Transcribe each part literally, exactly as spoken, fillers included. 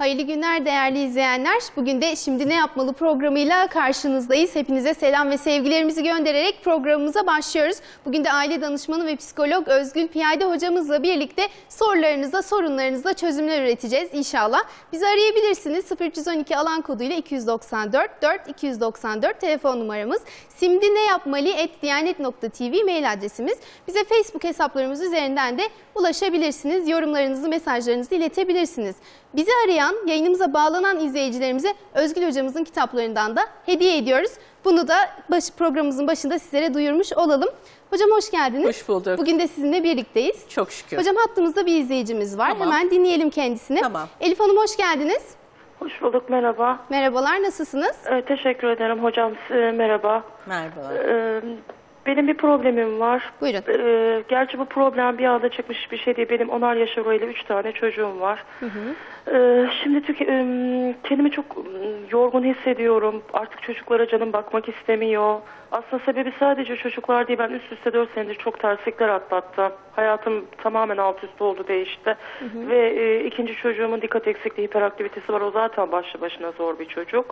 Hayırlı günler değerli izleyenler. Bugün de Şimdi Ne Yapmalı programıyla karşınızdayız. Hepinize selam ve sevgilerimizi göndererek programımıza başlıyoruz. Bugün de aile danışmanı ve psikolog Özgül Piyade hocamızla birlikte sorularınıza, sorunlarınıza çözümler üreteceğiz inşallah. Bizi arayabilirsiniz. sıfır üç on iki alan koduyla iki yüz doksan dört dört iki yüz doksan dört telefon numaramız. Şimdi ne yapmalı et diyanet nokta tv mail adresimiz. Bize Facebook hesaplarımız üzerinden de ulaşabilirsiniz. Yorumlarınızı, mesajlarınızı iletebilirsiniz. Bizi arayan, yayınımıza bağlanan izleyicilerimize Özgül hocamızın kitaplarından da hediye ediyoruz. Bunu da baş, programımızın başında sizlere duyurmuş olalım. Hocam hoş geldiniz. Hoş bulduk. Bugün de sizinle birlikteyiz. Çok şükür. Hocam hattımızda bir izleyicimiz var. Tamam. Hemen dinleyelim kendisini. Tamam. Elif Hanım hoş geldiniz. Hoş bulduk, merhaba. Merhabalar, nasılsınız? Ee, teşekkür ederim hocam, e, merhaba. Merhabalar. Ee, benim bir problemim var. Buyurun. Ee, gerçi bu problem bir anda çıkmış bir şey değil. Benim onar yaş arayla üç tane çocuğum var. Hı hı. Ee, şimdi tüke, e, kendimi çok yorgun hissediyorum. Artık çocuklara canım bakmak istemiyor. Aslında sebebi sadece çocuklar değil. Ben üst üste dört senedir çok terslikler atlattım. Hayatım tamamen alt üst oldu, değişti. Hı hı. Ve e, ikinci çocuğumun dikkat eksikliği, hiperaktivitesi var. O zaten başlı başına zor bir çocuk.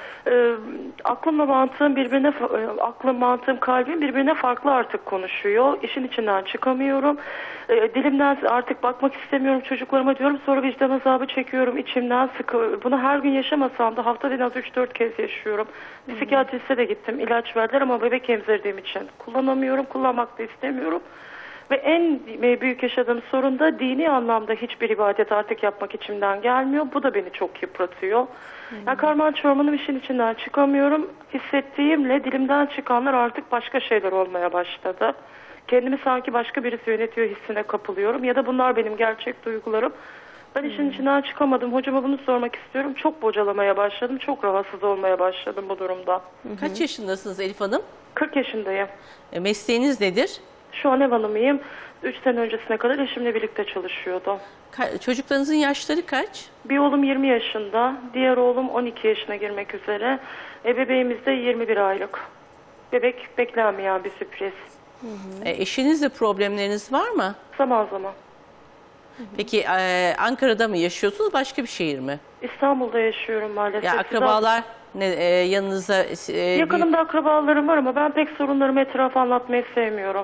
E, aklımla mantığım birbirine, e, aklım, mantığım, kalbim birbirine farklı artık konuşuyor. İşin içinden çıkamıyorum. E, dilimden artık bakmak istemiyorum çocuklarıma diyorum. Sonra vicdan azabı çekiyorum içimden. Sıkı, bunu her gün yaşamasam da haftada en az üç dört kez yaşıyorum. Psikiyatriste de gittim. İlaç verdiler ama bebek emzirdiğim için kullanamıyorum. Kullanmak da istemiyorum. Ve en büyük yaşadığım sorun da dini anlamda hiçbir ibadet artık yapmak içimden gelmiyor. Bu da beni çok yıpratıyor. Hmm. Yani karman çormanım, işin içinden çıkamıyorum. Hissettiğimle dilimden çıkanlar artık başka şeyler olmaya başladı. Kendimi sanki başka birisi yönetiyor hissine kapılıyorum. Ya da bunlar benim gerçek duygularım. Ben işin hmm. içinden çıkamadım. Hocama bunu sormak istiyorum. Çok bocalamaya başladım. Çok rahatsız olmaya başladım bu durumda. Kaç yaşındasınız Elif Hanım? kırk yaşındayım. E, mesleğiniz nedir? Şu an ev hanımıyım. üç sene öncesine kadar eşimle birlikte çalışıyordum. Ka çocuklarınızın yaşları kaç? Bir Bir oğlum yirmi yaşında, diğer oğlum on iki yaşına girmek üzere. E, bebeğimiz de yirmi bir aylık. Bebek beklenmeyen bir sürpriz. Hı hı. E, eşinizle problemleriniz var mı? Zaman zaman. Hı hı. Peki e, Ankara'da mı yaşıyorsunuz, başka bir şehir mi? İstanbul'da yaşıyorum maalesef. Ya akrabalar ne, e, yanınıza? E, Yakınımda bir... akrabalarım var ama ben pek sorunlarımı etrafa anlatmayı sevmiyorum.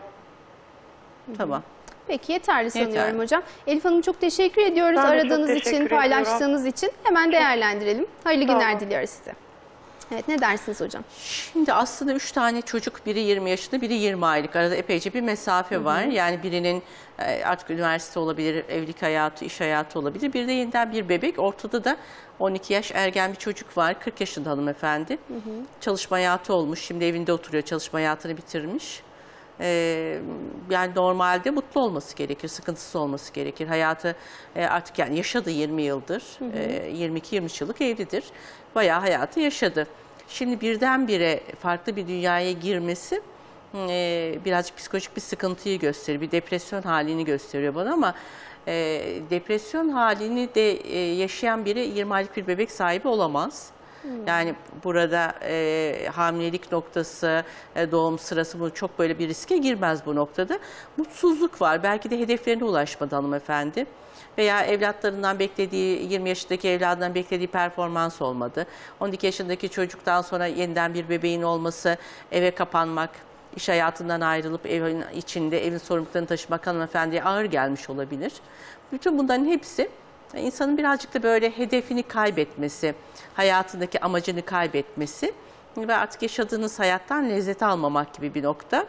Tamam. Peki yeterli sanıyorum Yeterli. hocam. Elif Hanım çok teşekkür ediyoruz Ben aradığınız çok için, paylaştığınız için. Hemen değerlendirelim. Hayırlı Tamam. günler diliyoruz size. Evet, ne dersiniz hocam? Şimdi aslında üç tane çocuk, biri yirmi yaşında, biri yirmi aylık. Arada epeyce bir mesafe var. Hı hı. Yani birinin artık üniversite olabilir, evlilik hayatı, iş hayatı olabilir. Bir de yeniden bir bebek. Ortada da on iki yaş ergen bir çocuk var. kırk yaşında hanımefendi. Hı hı. Çalışma hayatı olmuş. Şimdi evinde oturuyor. Çalışma hayatını bitirmiş. Ee, yani normalde mutlu olması gerekir, sıkıntısız olması gerekir. Hayatı e, artık yani yaşadı yirmi yıldır, hı hı. E, yirmi iki yirmi üç yıllık evlidir. Bayağı hayatı yaşadı. Şimdi birdenbire farklı bir dünyaya girmesi e, birazcık psikolojik bir sıkıntıyı gösteriyor. Bir depresyon halini gösteriyor bana ama e, depresyon halini de e, yaşayan biri yirmi aylık bir bebek sahibi olamaz. Yani burada e, hamilelik noktası, e, doğum sırası bu çok böyle bir riske girmez bu noktada. Mutsuzluk var. Belki de hedeflerine ulaşmadı hanımefendi. Veya evlatlarından beklediği, yirmi yaşındaki evladından beklediği performans olmadı. on iki yaşındaki çocuktan sonra yeniden bir bebeğin olması, eve kapanmak, iş hayatından ayrılıp evin içinde evin sorumluluklarını taşımak hanımefendiye ağır gelmiş olabilir. Bütün bunların hepsi İnsanın birazcık da böyle hedefini kaybetmesi, hayatındaki amacını kaybetmesi ve artık yaşadığınız hayattan lezzet almamak gibi bir nokta.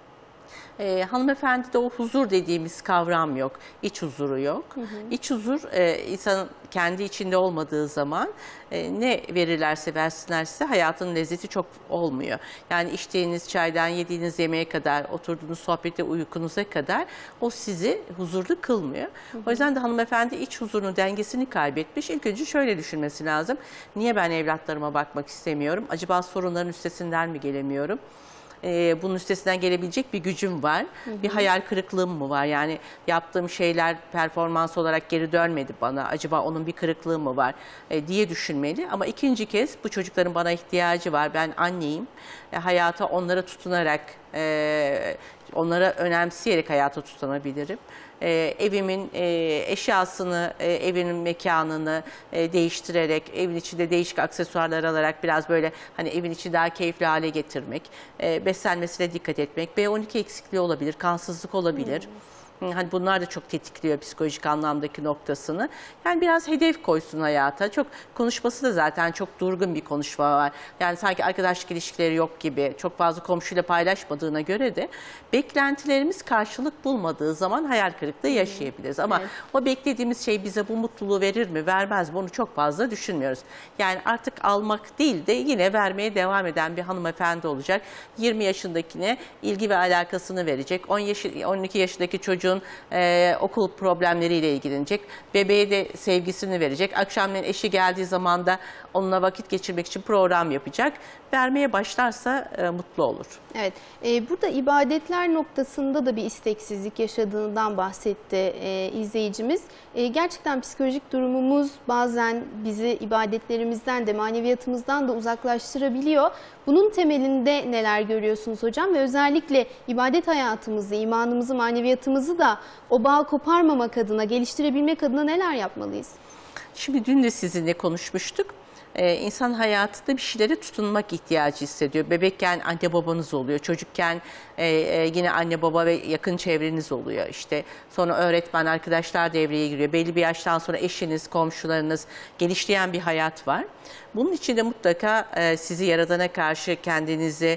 Ee, hanımefendide o huzur dediğimiz kavram yok, iç huzuru yok. Hı hı. İç huzur e, insanın kendi içinde olmadığı zaman e, ne verirlerse versinler size hayatın lezzeti çok olmuyor. Yani içtiğiniz çaydan yediğiniz yemeğe kadar, oturduğunuz sohbete, uykunuza kadar o sizi huzurlu kılmıyor. Hı hı. O yüzden de hanımefendi iç huzurunun dengesini kaybetmiş. İlk önce şöyle düşünmesi lazım. Niye ben evlatlarıma bakmak istemiyorum? Acaba sorunların üstesinden mi gelemiyorum? Bunun üstesinden gelebilecek bir gücüm var. Hı hı. Bir hayal kırıklığım mı var? Yani yaptığım şeyler performans olarak geri dönmedi bana. Acaba onun bir kırıklığı mı var e, diye düşünmeli. Ama ikinci kez bu çocukların bana ihtiyacı var. Ben anneyim. E, hayata onlara tutunarak e, onlara önemseyerek hayata tutunabilirim. Ee, evimin e, eşyasını, e, evinin mekanını e, değiştirerek, evin içinde değişik aksesuarlar alarak biraz böyle hani evin içi daha keyifli hale getirmek, e, beslenmesine dikkat etmek, B on iki eksikliği olabilir, kansızlık olabilir. Hmm. Hani bunlar da çok tetikliyor psikolojik anlamdaki noktasını. Yani biraz hedef koysun hayata. Çok konuşması da zaten çok durgun bir konuşma var. Yani sanki arkadaşlık ilişkileri yok gibi, çok fazla komşuyla paylaşmadığına göre de beklentilerimiz karşılık bulmadığı zaman hayal kırıklığı yaşayabiliriz. Ama evet, o beklediğimiz şey bize bu mutluluğu verir mi, vermez mi? Onu çok fazla düşünmüyoruz. Yani artık almak değil de yine vermeye devam eden bir hanımefendi olacak. yirmi yaşındakine ilgi ve alakasını verecek. on yaş, on iki yaşındaki çocuğun Ee, okul problemleriyle ilgilenecek. Bebeğe de sevgisini verecek. Akşamleyin eşi geldiği zaman da onunla vakit geçirmek için program yapacak. Vermeye başlarsa e, mutlu olur. Evet. E, burada ibadetler noktasında da bir isteksizlik yaşadığından bahsetti e, izleyicimiz. E, gerçekten psikolojik durumumuz bazen bizi ibadetlerimizden de maneviyatımızdan da uzaklaştırabiliyor. Bunun temelinde neler görüyorsunuz hocam? Ve özellikle ibadet hayatımızı, imanımızı, maneviyatımızı da o bağ koparmamak adına, geliştirebilmek adına neler yapmalıyız? Şimdi dün de sizinle konuşmuştuk. Ee, insan hayatında bir şeylere tutunmak ihtiyacı hissediyor. Bebekken anne babanız oluyor, çocukken e, e, yine anne baba ve yakın çevreniz oluyor. İşte sonra öğretmen, arkadaşlar devreye giriyor. Belli bir yaştan sonra eşiniz, komşularınız, genişleyen bir hayat var. Bunun için de mutlaka e, sizi Yaradan'a karşı kendinizi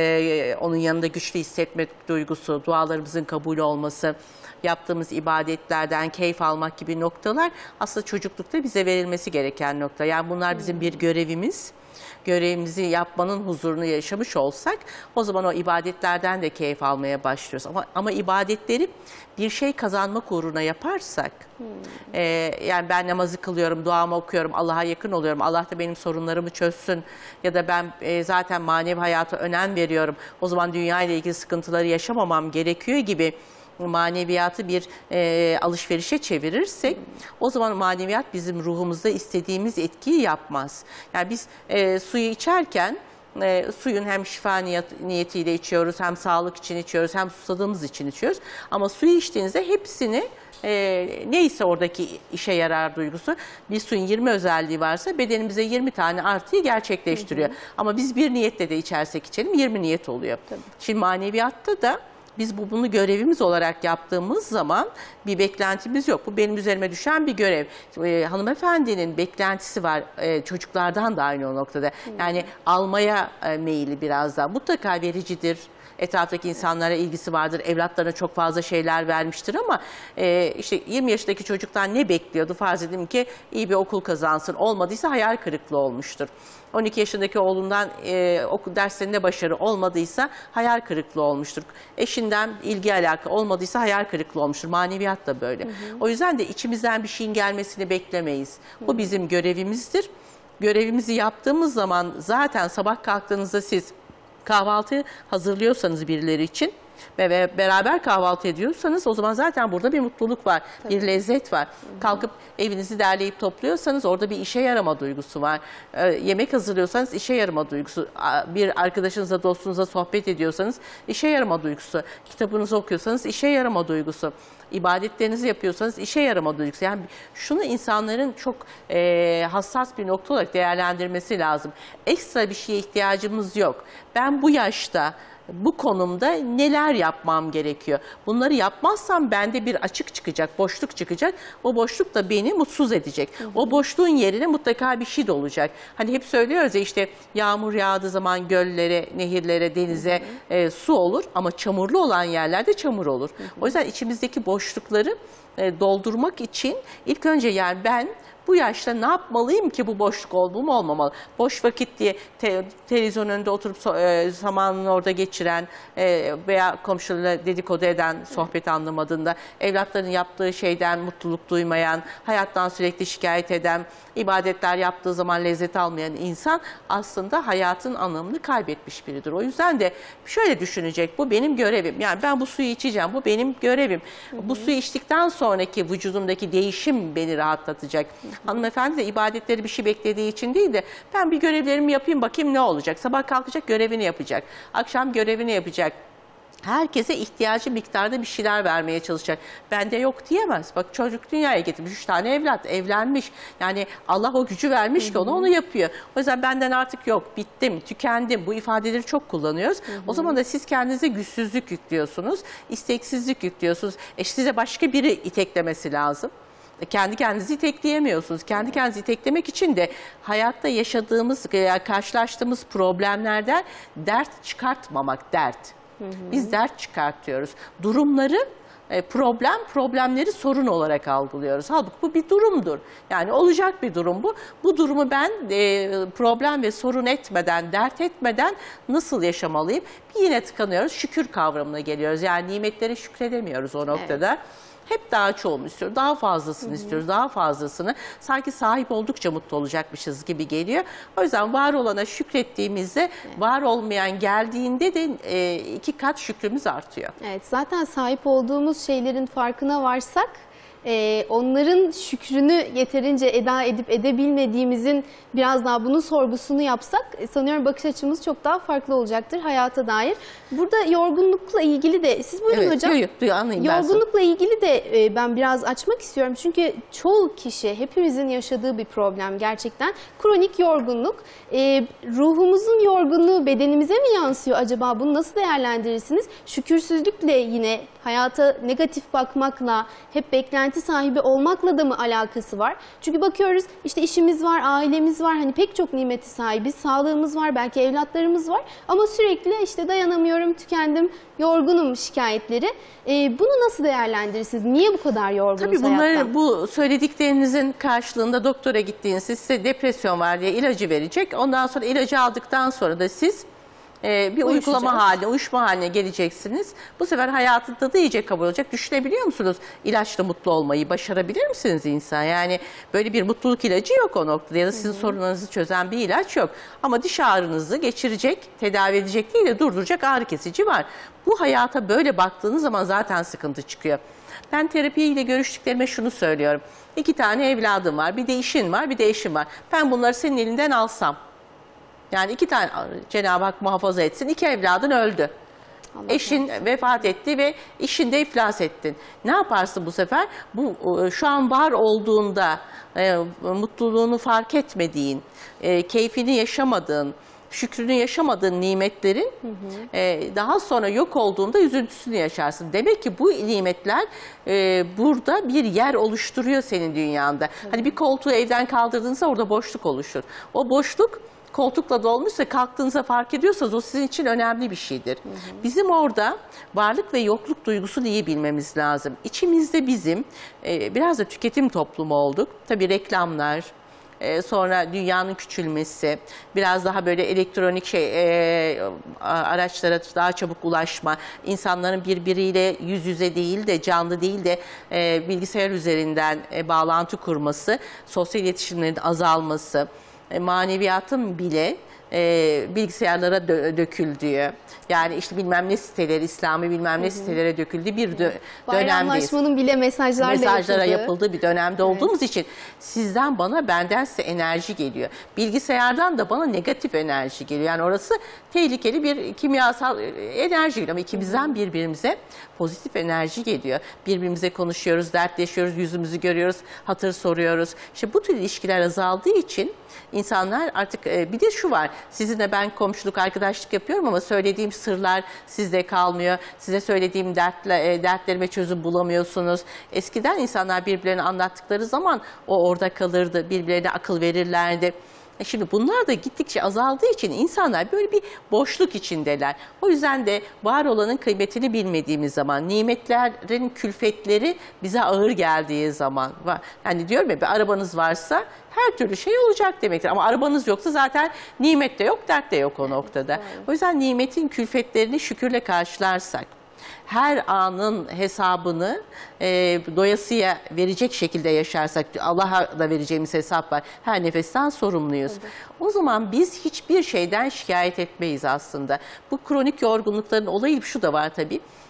e, onun yanında güçlü hissetmek duygusu, dualarımızın kabul olması, yaptığımız ibadetlerden keyif almak gibi noktalar aslında çocuklukta bize verilmesi gereken nokta. Yani bunlar bizim bir görevimiz. Görevimizi yapmanın huzurunu yaşamış olsak o zaman o ibadetlerden de keyif almaya başlıyoruz. Ama, ama ibadetleri bir şey kazanmak uğruna yaparsak, hmm. e, yani ben namazı kılıyorum, duamı okuyorum, Allah'a yakın oluyorum, Allah da benim sorunlarımı çözsün ya da ben e, zaten manevi hayata önem veriyorum, o zaman dünya ile ilgili sıkıntıları yaşamamam gerekiyor gibi maneviyatı bir e, alışverişe çevirirsek o zaman maneviyat bizim ruhumuzda istediğimiz etkiyi yapmaz. Yani biz e, suyu içerken e, suyun hem şifa niyet, niyetiyle içiyoruz, hem sağlık için içiyoruz, hem susadığımız için içiyoruz. Ama suyu içtiğinizde hepsini e, neyse oradaki işe yarar duygusu, bir suyun yirmi özelliği varsa bedenimize yirmi tane artıyı gerçekleştiriyor. Hı hı. Ama biz bir niyetle de içersek içelim yirmi niyet oluyor. Tabii. Şimdi maneviyatta da biz bu, bunu görevimiz olarak yaptığımız zaman bir beklentimiz yok. Bu benim üzerime düşen bir görev. Ee, hanımefendinin beklentisi var e, çocuklardan da aynı o noktada. Yani almaya e, meyilli biraz daha. Mutlaka vericidir. Etraftaki insanlara ilgisi vardır. Evlatlarına çok fazla şeyler vermiştir ama e, işte yirmi yaşındaki çocuktan ne bekliyordu? Farz edelim ki iyi bir okul kazansın. Olmadıysa hayal kırıklığı olmuştur. on iki yaşındaki oğlundan e, okul derslerinde başarı olmadıysa hayal kırıklığı olmuştur. Eşinden ilgi alaka olmadıysa hayal kırıklığı olmuştur. Maneviyat da böyle. Hı hı. O yüzden de içimizden bir şeyin gelmesini beklemeyiz. Hı hı. Bu bizim görevimizdir. Görevimizi yaptığımız zaman zaten sabah kalktığınızda siz kahvaltı hazırlıyorsanız birileri için ve beraber kahvaltı ediyorsanız o zaman zaten burada bir mutluluk var, tabii, bir lezzet var. Hı-hı. Kalkıp evinizi derleyip topluyorsanız orada bir işe yarama duygusu var. Ee, yemek hazırlıyorsanız işe yarama duygusu. Bir arkadaşınızla, dostunuzla sohbet ediyorsanız işe yarama duygusu. Kitabınızı okuyorsanız işe yarama duygusu. İbadetlerinizi yapıyorsanız işe yarama duygusu. Yani şunu insanların çok e, hassas bir nokta olarak değerlendirmesi lazım. Ekstra bir şeye ihtiyacımız yok. Ben bu yaşta, bu konumda neler yapmam gerekiyor? Bunları yapmazsam bende bir açık çıkacak, boşluk çıkacak. O boşluk da beni mutsuz edecek. Hı hı. O boşluğun yerine mutlaka bir şey de olacak. Hani hep söylüyoruz ya işte yağmur yağdığı zaman göllere, nehirlere, denize hı hı. E, su olur ama çamurlu olan yerlerde çamur olur. Hı hı. O yüzden içimizdeki boşlukları e, doldurmak için ilk önce yani ben bu yaşta ne yapmalıyım ki bu boşluk oldu mu olmamalı? Boş vakit diye te televizyon önünde oturup so e, zamanını orada geçiren e, veya komşularıyla dedikodu eden, sohbet anlamadığında, evlatların yaptığı şeyden mutluluk duymayan, hayattan sürekli şikayet eden, ibadetler yaptığı zaman lezzet almayan insan aslında hayatın anlamını kaybetmiş biridir. O yüzden de şöyle düşünecek, bu benim görevim. Yani ben bu suyu içeceğim, bu benim görevim. Hı hı. Bu suyu içtikten sonraki vücudumdaki değişim beni rahatlatacak. Hı hı. Hanımefendi de ibadetleri bir şey beklediği için değil de ben bir görevlerimi yapayım bakayım ne olacak. Sabah kalkacak görevini yapacak. Akşam görevini yapacak. herkese ihtiyacı miktarda bir şeyler vermeye çalışacak. Bende yok diyemez. Bak çocuk dünyaya getirmiş, üç tane evlat, evlenmiş. Yani Allah o gücü vermiş Hı -hı. ki ona onu yapıyor. O yüzden benden artık yok, bittim, tükendim. Bu ifadeleri çok kullanıyoruz. Hı -hı. O zaman da siz kendinize güçsüzlük yüklüyorsunuz, isteksizlik yüklüyorsunuz. E size başka biri iteklemesi lazım. Kendi kendinizi itekleyemiyorsunuz. Kendi kendinizi iteklemek için de hayatta yaşadığımız, karşılaştığımız problemlerden dert çıkartmamak, dert. Hı hı. Biz dert çıkartıyoruz. Durumları problem, problemleri sorun olarak algılıyoruz. Halbuki bu bir durumdur. Yani olacak bir durum bu. Bu durumu ben e, problem ve sorun etmeden, dert etmeden nasıl yaşamalıyım? Bir yine tıkanıyoruz. Şükür kavramına geliyoruz. Yani nimetlere şükredemiyoruz o noktada. Evet. Hep daha çoğunu istiyoruz, daha fazlasını Hı -hı. istiyoruz, daha fazlasını. Sanki sahip oldukça mutlu olacakmışız gibi geliyor. O yüzden var olana şükrettiğimizde, evet. var olmayan geldiğinde de e, iki kat şükrümüz artıyor. Evet, zaten sahip olduğumuz şeylerin farkına varsak, Ee, onların şükrünü yeterince eda edip edebilmediğimizin biraz daha bunun sorgusunu yapsak sanıyorum bakış açımız çok daha farklı olacaktır hayata dair. Burada yorgunlukla ilgili de siz buyurun evet, hocam. Yok, yok, anlayayım yorgunlukla ilgili de e, ben biraz açmak istiyorum. Çünkü çoğu kişi, hepimizin yaşadığı bir problem gerçekten. Kronik yorgunluk. E, ruhumuzun yorgunluğu bedenimize mi yansıyor acaba? Bunu nasıl değerlendirirsiniz? Şükürsüzlükle yine hayata negatif bakmakla, hep beklenti sahibi olmakla da mı alakası var? Çünkü bakıyoruz işte işimiz var, ailemiz var, hani pek çok nimeti sahibiz, sağlığımız var, belki evlatlarımız var ama sürekli işte dayanamıyorum, tükendim, yorgunum şikayetleri. Ee, bunu nasıl değerlendirirsiniz? Niye bu kadar yorgunuz Tabii bunları, hayattan? bu söylediklerinizin karşılığında doktora gittiğinizde size depresyon var diye ilacı verecek. Ondan sonra ilacı aldıktan sonra da siz Ee, bir uygulama haline, uyuşma haline geleceksiniz. Bu sefer hayatın tadı iyice kabul olacak. Düşünebiliyor musunuz? İlaçla mutlu olmayı başarabilir misiniz insan? Yani böyle bir mutluluk ilacı yok o noktada ya da sizin Hı -hı. sorunlarınızı çözen bir ilaç yok. Ama diş ağrınızı geçirecek, tedavi edecek değil de durduracak ağrı kesici var. Bu hayata böyle baktığınız zaman zaten sıkıntı çıkıyor. Ben terapiyle görüştüklerime şunu söylüyorum. İki tane evladım var, bir de işin var, bir de eşim var. Ben bunları senin elinden alsam, yani iki tane Cenab-ı Hak muhafaza etsin. İki evladın öldü. Allah Eşin Allah. vefat etti ve işinde iflas ettin. Ne yaparsın bu sefer? Bu şu an var olduğunda e, mutluluğunu fark etmediğin, e, keyfini yaşamadığın, şükrünü yaşamadığın nimetlerin hı hı. E, daha sonra yok olduğunda üzüntüsünü yaşarsın. Demek ki bu nimetler e, burada bir yer oluşturuyor senin dünyanda. Hı hı. Hani bir koltuğu evden kaldırdığınızda orada boşluk oluşur. O boşluk koltukla dolmuşsa kalktığınızda fark ediyorsanız o sizin için önemli bir şeydir. Hı hı. Bizim orada varlık ve yokluk duygusunu iyi bilmemiz lazım. İçimizde bizim e, biraz da tüketim toplumu olduk. Tabii reklamlar, e, sonra dünyanın küçülmesi, biraz daha böyle elektronik şey e, araçlara daha çabuk ulaşma, insanların birbiriyle yüz yüze değil de canlı değil de e, bilgisayar üzerinden e, bağlantı kurması, sosyal iletişimlerin azalması, maneviyatın bile e, bilgisayarlara dö döküldüğü, yani işte bilmem ne siteleri, İslami bilmem ne Hı -hı. sitelere döküldüğü bir dö dönemdeyiz. Bayramlaşmanın bile mesajlarla mesajlara yapıldığı. yapıldığı bir dönemde evet. olduğumuz için sizden bana, benden size enerji geliyor. Bilgisayardan da bana negatif enerji geliyor. Yani orası tehlikeli bir kimyasal enerji geliyor ama ikimizden birbirimize pozitif enerji geliyor. Birbirimize konuşuyoruz, dertleşiyoruz, yüzümüzü görüyoruz, hatır soruyoruz. İşte bu tür ilişkiler azaldığı için İnsanlar artık bir de şu var, sizinle ben komşuluk, arkadaşlık yapıyorum ama söylediğim sırlar sizde kalmıyor. Size söylediğim dertle, dertlerime çözüm bulamıyorsunuz. Eskiden insanlar birbirlerine anlattıkları zaman o orada kalırdı, birbirlerine akıl verirlerdi. Şimdi bunlar da gittikçe azaldığı için insanlar böyle bir boşluk içindeler. O yüzden de var olanın kıymetini bilmediğimiz zaman, nimetlerin külfetleri bize ağır geldiği zaman, yani diyorum ya, bir arabanız varsa her türlü şey olacak demektir. Ama arabanız yoksa zaten nimet de yok, dert de yok o noktada. O yüzden nimetin külfetlerini şükürle karşılarsak, her anın hesabını e, doyasıya verecek şekilde yaşarsak, Allah'a da vereceğimiz hesap var. Her nefesten sorumluyuz. Evet. O zaman biz hiçbir şeyden şikayet etmeyiz aslında. Bu kronik yorgunlukların olayı şu da var tabii.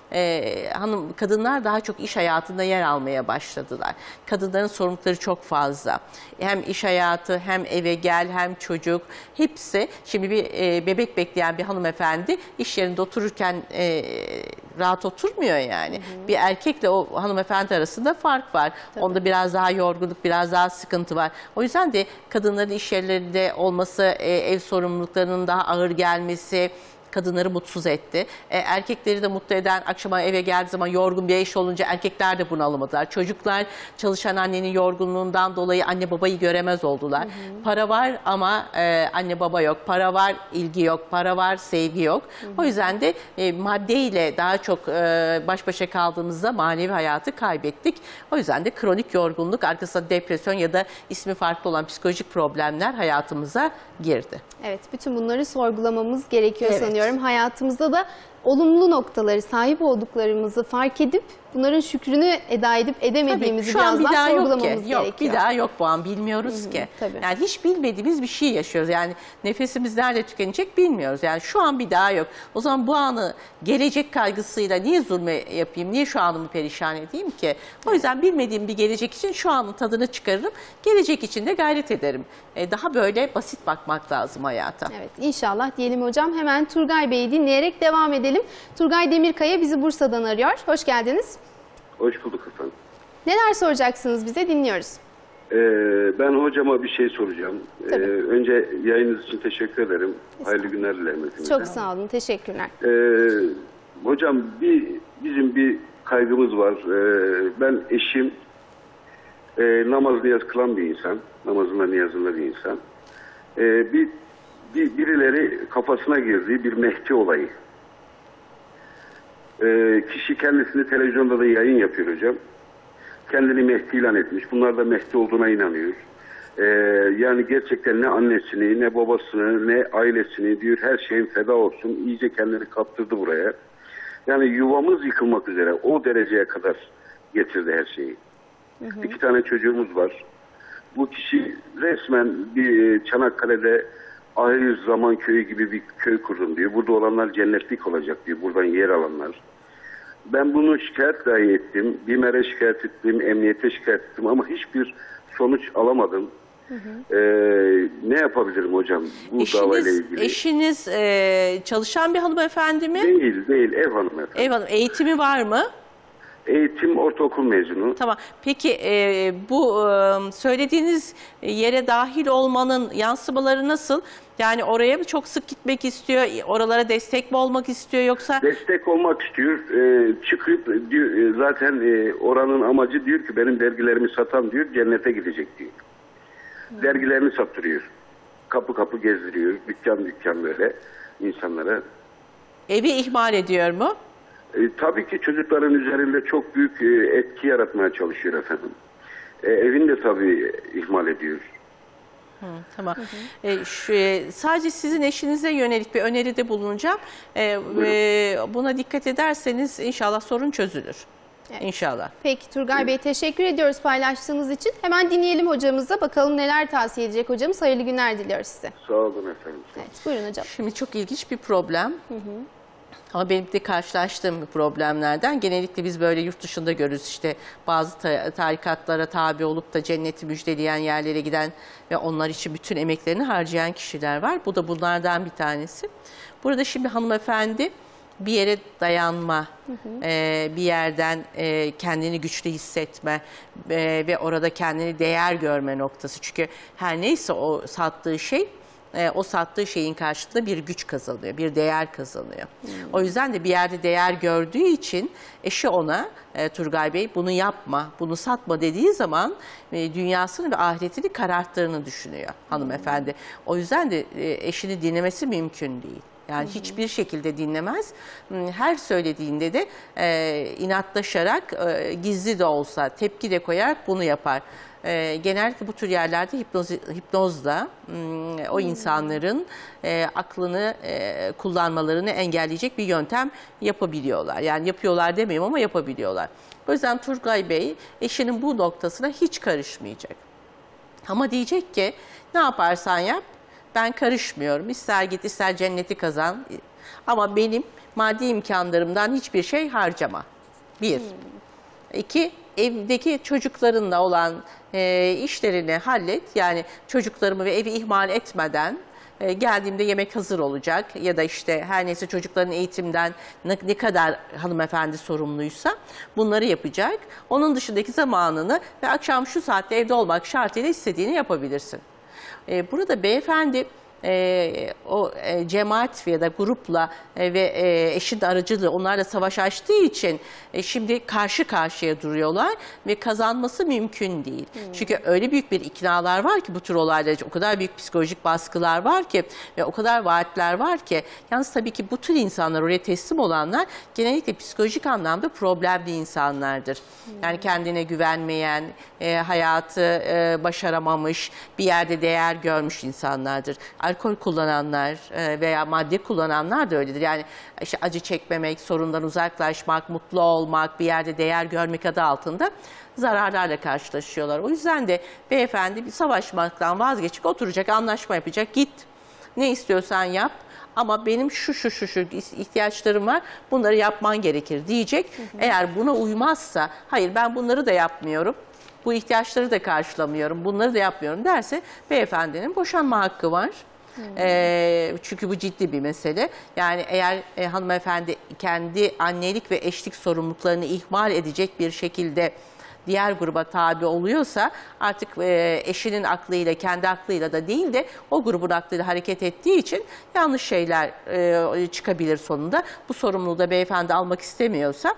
e, hanım kadınlar daha çok iş hayatında yer almaya başladılar. Kadınların sorumlulukları çok fazla. Hem iş hayatı, hem eve gel, hem çocuk, hepsi. Şimdi bir e, bebek bekleyen bir hanımefendi iş yerinde otururken e, rahat oturmuyor yani. Hı hı. Bir erkekle o hanımefendi arasında fark var. Tabii. Onda biraz daha yorgunluk, biraz daha sıkıntı var. O yüzden de kadınların iş yerlerinde olması, e, ev sorumluluklarının daha ağır gelmesi kadınları mutsuz etti. E, erkekleri de mutlu eden, akşama eve geldiği zaman yorgun bir eş olunca erkekler de bunalamadılar. Çocuklar çalışan annenin yorgunluğundan dolayı anne babayı göremez oldular. Hı hı. Para var ama e, anne baba yok. Para var, ilgi yok. Para var, sevgi yok. Hı hı. O yüzden de e, maddeyle daha çok e, baş başa kaldığımızda manevi hayatı kaybettik. O yüzden de kronik yorgunluk, arkasında depresyon ya da ismi farklı olan psikolojik problemler hayatımıza girdi. Evet, bütün bunları sorgulamamız gerekiyor evet. sanıyorum. Hayatımızda da olumlu noktaları, sahip olduklarımızı fark edip bunların şükrünü eda edip edemediğimizi tabii, biraz bir daha, daha sorgulamamız yok ki. gerekiyor. Yok, bir daha yok bu an, bilmiyoruz Hı -hı, ki. Tabii. Yani hiç bilmediğimiz bir şey yaşıyoruz. Yani nefesimiz nerede tükenecek bilmiyoruz. Yani şu an bir daha yok. O zaman bu anı gelecek kaygısıyla niye zulme yapayım, niye şu anımı perişan edeyim ki? O yüzden bilmediğim bir gelecek için şu anın tadını çıkarırım. Gelecek için de gayret ederim. Ee, daha böyle basit bakmak lazım hayata. Evet, inşallah diyelim hocam. Hemen Turgay Bey'i dinleyerek devam edelim. Turgay Demirkaya bizi Bursa'dan arıyor. Hoş geldiniz. Hoş bulduk efendim. Neler soracaksınız bize, dinliyoruz. Ee, ben hocama bir şey soracağım. Ee, önce yayınınız için teşekkür ederim. Hayırlı günler dilerim hepinize. Çok sağ olun, teşekkürler. Ee, hocam bir bizim bir kaygımız var. Ee, ben eşim e, namaz niyaz kılan bir insan. Namazında niyazında bir insan. Ee, bir, bir birileri kafasına girdiği bir Mehdi olayı. Ee, kişi kendisini televizyonda da yayın yapıyor hocam. Kendini Mehdi ilan etmiş. Bunlar da Mehdi olduğuna inanıyor. Ee, yani gerçekten ne annesini, ne babasını, ne ailesini diyor her şeyin feda olsun. İyice kendini kaptırdı buraya. Yani yuvamız yıkılmak üzere. O dereceye kadar getirdi her şeyi. Hı hı. İki tane çocuğumuz var. Bu kişi resmen bir Çanakkale'de Ahir Zaman Köyü gibi bir köy kurdum diyor. Burada olanlar cennetlik olacak diyor. Buradan yer alanlar. Ben bunu şikayet dahi ettim. BİMER'e şikayet ettim, emniyete şikayet ettim ama hiçbir sonuç alamadım. Hı hı. Ee, ne yapabilirim hocam bu eşiniz, davayla ilgili? Eşiniz e, çalışan bir hanımefendi mi? Değil, değil. Ev hanımefendi. Ev hanım. Eğitimi var mı? Eğitim ortaokul mezunu. Tamam. Peki e, bu e, söylediğiniz yere dahil olmanın yansımaları nasıl? Yani oraya mı çok sık gitmek istiyor? Oralara destek mi olmak istiyor yoksa? Destek olmak istiyor. E, çıkıp diyor, e, zaten e, oranın amacı diyor ki benim dergilerimi satan diyor cennete gidecek diyor. Hmm. Dergilerini sattırıyor. Kapı kapı gezdiriyor. Dükkan dükkan böyle insanlara. Evi ihmal ediyor mu? E, tabii ki çocukların üzerinde çok büyük e, etki yaratmaya çalışıyor efendim. E, evini de tabii ihmal ediyor. Hı, tamam. Hı hı. E, şu, e, sadece sizin eşinize yönelik bir öneride bulunacağım. E, e, buna dikkat ederseniz inşallah sorun çözülür. Evet. İnşallah. Peki Turgay Bey, teşekkür ediyoruz paylaştığınız için. Hemen dinleyelim hocamıza. Bakalım neler tavsiye edecek hocamız. Hayırlı günler diliyoruz size. Sağ olun efendim. Evet, buyurun hocam. Şimdi çok ilginç bir problem. Hı hı. Ama benim de karşılaştığım problemlerden genellikle biz böyle yurt dışında görürüz işte bazı tarikatlara tabi olup da cenneti müjdeleyen yerlere giden ve onlar için bütün emeklerini harcayan kişiler var. Bu da bunlardan bir tanesi. Burada şimdi hanımefendi bir yere dayanma, hı hı. E, bir yerden e, kendini güçlü hissetme e, ve orada kendini değer görme noktası. Çünkü her neyse o sattığı şey, E, o sattığı şeyin karşılığında bir güç kazanıyor, bir değer kazanıyor. Hmm. O yüzden de bir yerde değer gördüğü için eşi ona, e, Turgay Bey bunu yapma, bunu satma dediği zaman e, dünyasını ve ahiretini kararttığını düşünüyor hanımefendi. Hmm. O yüzden de e, eşini dinlemesi mümkün değil. Yani hmm. hiçbir şekilde dinlemez. Her söylediğinde de e, inatlaşarak, e, gizli de olsa tepki de koyarak bunu yapar. E, genellikle bu tür yerlerde hipnoz, hipnozla m, o insanların e, aklını e, kullanmalarını engelleyecek bir yöntem yapabiliyorlar. Yani yapıyorlar demeyeyim ama yapabiliyorlar. O yüzden Turgay Bey eşinin bu noktasına hiç karışmayacak. Ama diyecek ki ne yaparsan yap ben karışmıyorum. İster git ister cenneti kazan. Ama benim maddi imkanlarımdan hiçbir şey harcama. Bir. Hmm. İki, evdeki çocuklarınla olan e, işlerini hallet. Yani çocuklarımı ve evi ihmal etmeden e, geldiğimde yemek hazır olacak. Ya da işte her neyse çocukların eğitimden ne, ne kadar hanımefendi sorumluysa bunları yapacak. Onun dışındaki zamanını ve akşam şu saatte evde olmak şartıyla istediğini yapabilirsin. E, burada beyefendi E, o e, cemaat ya da grupla e, ve e, eşit aracılığı onlarla savaş açtığı için e, şimdi karşı karşıya duruyorlar ve kazanması mümkün değil. Hmm. Çünkü öyle büyük bir iknalar var ki bu tür olaylarda, o kadar büyük psikolojik baskılar var ki ve o kadar vaatler var ki, yalnız tabii ki bu tür insanlar, oraya teslim olanlar genellikle psikolojik anlamda problemli insanlardır. Hmm. Yani kendine güvenmeyen, e, hayatı e, başaramamış, bir yerde değer görmüş insanlardır. Alkol kullananlar veya madde kullananlar da öyledir. Yani işte acı çekmemek, sorundan uzaklaşmak, mutlu olmak, bir yerde değer görmek adı altında zararlarla karşılaşıyorlar. O yüzden de beyefendi bir savaşmaktan vazgeçip oturacak, anlaşma yapacak, git ne istiyorsan yap. Ama benim şu şu şu şu ihtiyaçlarım var, bunları yapman gerekir diyecek. Hı hı. Eğer buna uymazsa, hayır ben bunları da yapmıyorum, bu ihtiyaçları da karşılamıyorum, bunları da yapmıyorum derse beyefendinin boşanma hakkı var. Hmm. E, çünkü bu ciddi bir mesele. Yani eğer e, hanımefendi kendi annelik ve eşlik sorumluluklarını ihmal edecek bir şekilde diğer gruba tabi oluyorsa, artık e, eşinin aklıyla, kendi aklıyla da değil de o grubun aklıyla hareket ettiği için yanlış şeyler e, çıkabilir sonunda. Bu sorumluluğu da beyefendi almak istemiyorsa,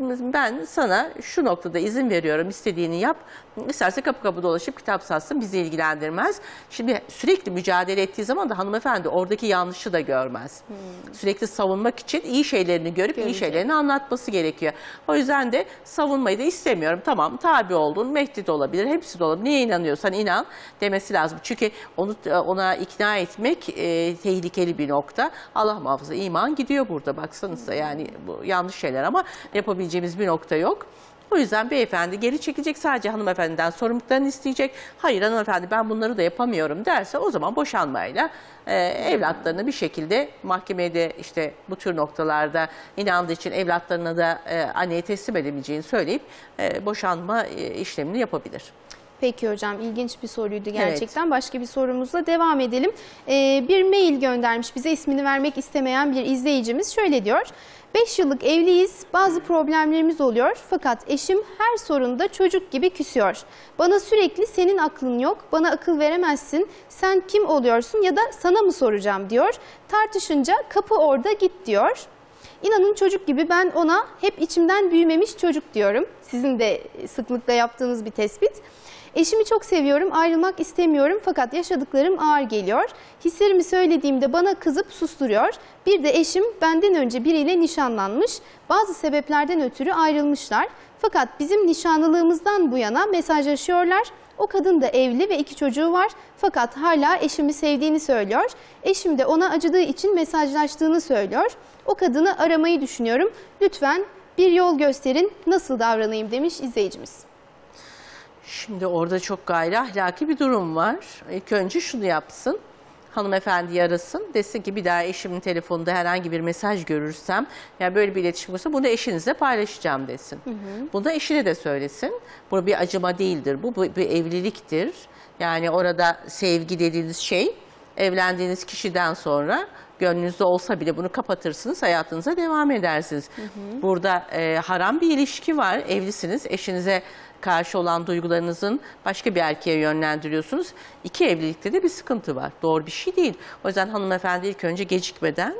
ben sana şu noktada izin veriyorum, istediğini yap. İsterse kapı kapı dolaşıp kitap satsın, bizi ilgilendirmez. Şimdi sürekli mücadele ettiği zaman da hanımefendi oradaki yanlışı da görmez. Hmm. Sürekli savunmak için iyi şeylerini görüp Görecek. iyi şeylerini anlatması gerekiyor. O yüzden de savunmayı da istemiyorum. Tamam, tabi oldun, Mehdi de olabilir, hepsi de olabilir. Neye inanıyorsan inan demesi lazım. Çünkü onu ona ikna etmek e, tehlikeli bir nokta. Allah muhafaza, iman gidiyor burada, baksanıza. Hmm. Yani bu yanlış şeyler ama yapabileceğimiz bir nokta yok. O yüzden beyefendi geri çekecek, sadece hanımefendiden sorumluluklarını isteyecek. Hayır hanımefendi ben bunları da yapamıyorum derse, o zaman boşanmayla e, evlatlarını bir şekilde mahkemeye de işte bu tür noktalarda inandığı için evlatlarına da e, anneye teslim edebileceğini söyleyip e, boşanma e, işlemini yapabilir. Peki hocam, ilginç bir soruydu gerçekten. Evet. Başka bir sorumuzla devam edelim. Ee, bir mail göndermiş bize, ismini vermek istemeyen bir izleyicimiz. Şöyle diyor: beş yıllık evliyiz, bazı problemlerimiz oluyor fakat eşim her sorunda çocuk gibi küsüyor. Bana sürekli senin aklın yok, bana akıl veremezsin, sen kim oluyorsun ya da sana mı soracağım diyor. Tartışınca kapı orada, git diyor. İnanın çocuk gibi, ben ona hep içimden büyümemiş çocuk diyorum. Sizin de sıklıkla yaptığınız bir tespit. Eşimi çok seviyorum, ayrılmak istemiyorum fakat yaşadıklarım ağır geliyor. Hislerimi söylediğimde bana kızıp susturuyor. Bir de eşim benden önce biriyle nişanlanmış. Bazı sebeplerden ötürü ayrılmışlar. Fakat bizim nişanlılığımızdan bu yana mesajlaşıyorlar. O kadın da evli ve iki çocuğu var fakat hala eşimi sevdiğini söylüyor. Eşim de ona acıdığı için mesajlaştığını söylüyor. O kadını aramayı düşünüyorum. Lütfen bir yol gösterin, nasıl davranayım demiş izleyicimiz. Şimdi orada çok gayri ahlaki bir durum var. İlk önce şunu yapsın, hanımefendi arasın, desin ki bir daha eşimin telefonunda herhangi bir mesaj görürsem, yani böyle bir iletişim olursa bunu eşinizle paylaşacağım desin. Hı hı. Bunu da eşine de söylesin. Bu bir acıma değildir, bu, bu bir evliliktir. Yani orada sevgi dediğiniz şey, evlendiğiniz kişiden sonra gönlünüzde olsa bile bunu kapatırsınız, hayatınıza devam edersiniz. Hı hı. Burada e, haram bir ilişki var, evlisiniz, eşinize karşı olan duygularınızın başka bir erkeğe yönlendiriyorsunuz. İki evlilikte de bir sıkıntı var. Doğru bir şey değil. O yüzden hanımefendi ilk önce gecikmeden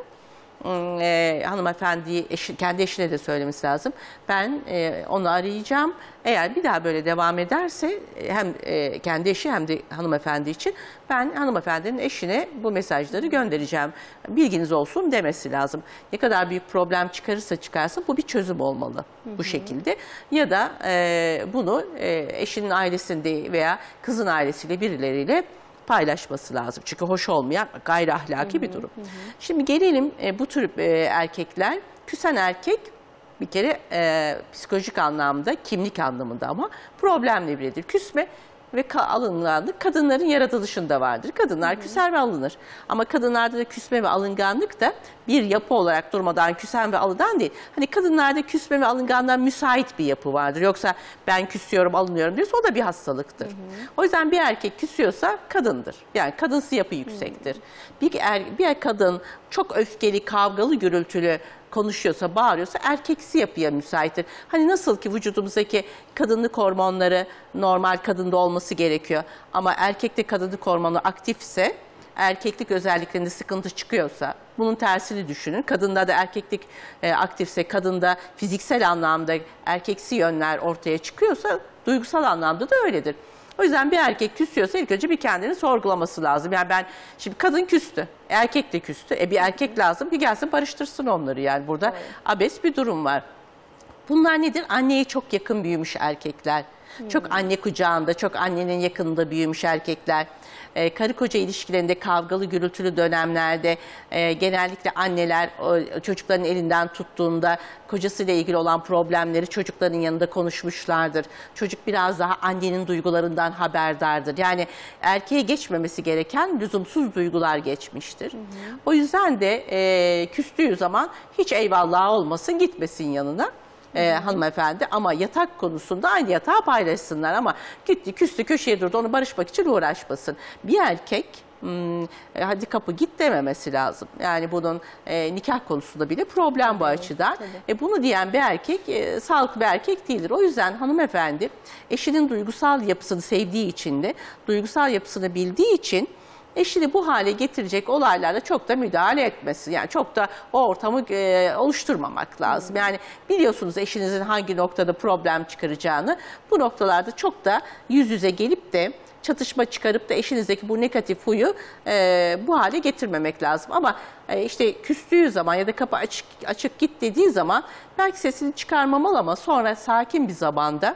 e, hanımefendi eşi, kendi eşine de söylemesi lazım. Ben e, onu arayacağım. Eğer bir daha böyle devam ederse hem e, kendi eşi hem de hanımefendi için ben hanımefendinin eşine bu mesajları göndereceğim. Bilginiz olsun demesi lazım. Ne kadar büyük problem çıkarırsa çıkarsın bu bir çözüm olmalı. Hı hı. Bu şekilde. Ya da e, bunu e, eşinin ailesinde veya kızın ailesiyle birileriyle paylaşması lazım. Çünkü hoş olmayan gayri ahlaki hı hı, bir durum. Hı hı. Şimdi gelelim e, bu tür e, erkekler, küsen erkek bir kere e, psikolojik anlamda, kimlik anlamında ama problemli biridir. Küsme ve alınganlık kadınların yaratılışında vardır. Kadınlar hı hı. küser ve alınır. Ama kadınlarda da küsme ve alınganlık da bir yapı olarak durmadan küsen ve alınan değil. Hani kadınlarda küsme ve alınganlığa müsait bir yapı vardır. Yoksa ben küsüyorum, alınıyorum diyorsa o da bir hastalıktır. Hı hı. O yüzden bir erkek küsüyorsa kadındır. Yani kadınsı yapı yüksektir. Hı hı. Bir, er, bir kadın çok öfkeli, kavgalı, gürültülü konuşuyorsa, bağırıyorsa erkeksi yapıya müsaittir. Hani nasıl ki vücudumuzdaki kadınlık hormonları normal kadında olması gerekiyor. Ama erkekte kadınlık hormonu aktifse, erkeklik özelliklerinde sıkıntı çıkıyorsa, bunun tersini düşünün. Kadında da erkeklik e, aktifse, kadında fiziksel anlamda erkeksi yönler ortaya çıkıyorsa, duygusal anlamda da öyledir. O yüzden bir erkek küsüyorsa ilk önce bir kendini sorgulaması lazım. Yani ben şimdi kadın küstü, erkek de küstü. E bir erkek lazım ki gelsin barıştırsın onları. Yani burada evet. abes bir durum var. Bunlar nedir? Anneye çok yakın büyümüş erkekler. Hmm. Çok anne kucağında, çok annenin yakınında büyümüş erkekler. Ee, karı koca ilişkilerinde kavgalı, gürültülü dönemlerde e, genellikle anneler o, çocukların elinden tuttuğunda kocasıyla ilgili olan problemleri çocukların yanında konuşmuşlardır. Çocuk biraz daha annenin duygularından haberdardır. Yani erkeğe geçmemesi gereken lüzumsuz duygular geçmiştir. Hı hı. O yüzden de e, küstüğü zaman hiç eyvallah olmasın, gitmesin yanına. Ee, hanımefendi, ama yatak konusunda aynı yatağı paylaşsınlar, ama gitti küstü köşeye durdu, onu barışmak için uğraşmasın. Bir erkek hmm, hadi kapı git dememesi lazım. Yani bunun e, nikah konusunda bile problem tabii, bu açıdan. E, bunu diyen bir erkek e, sağlıklı bir erkek değildir. O yüzden hanımefendi eşinin duygusal yapısını sevdiği için de, duygusal yapısını bildiği için eşini bu hale getirecek olaylarla çok da müdahale etmesi. Yani çok da o ortamı e, oluşturmamak lazım. Yani biliyorsunuz eşinizin hangi noktada problem çıkaracağını. Bu noktalarda çok da yüz yüze gelip de çatışma çıkarıp da eşinizdeki bu negatif huyu e, bu hale getirmemek lazım. Ama e, işte küstüğü zaman ya da kapı açık, açık git dediği zaman belki sesini çıkarmamalı, ama sonra sakin bir zamanda,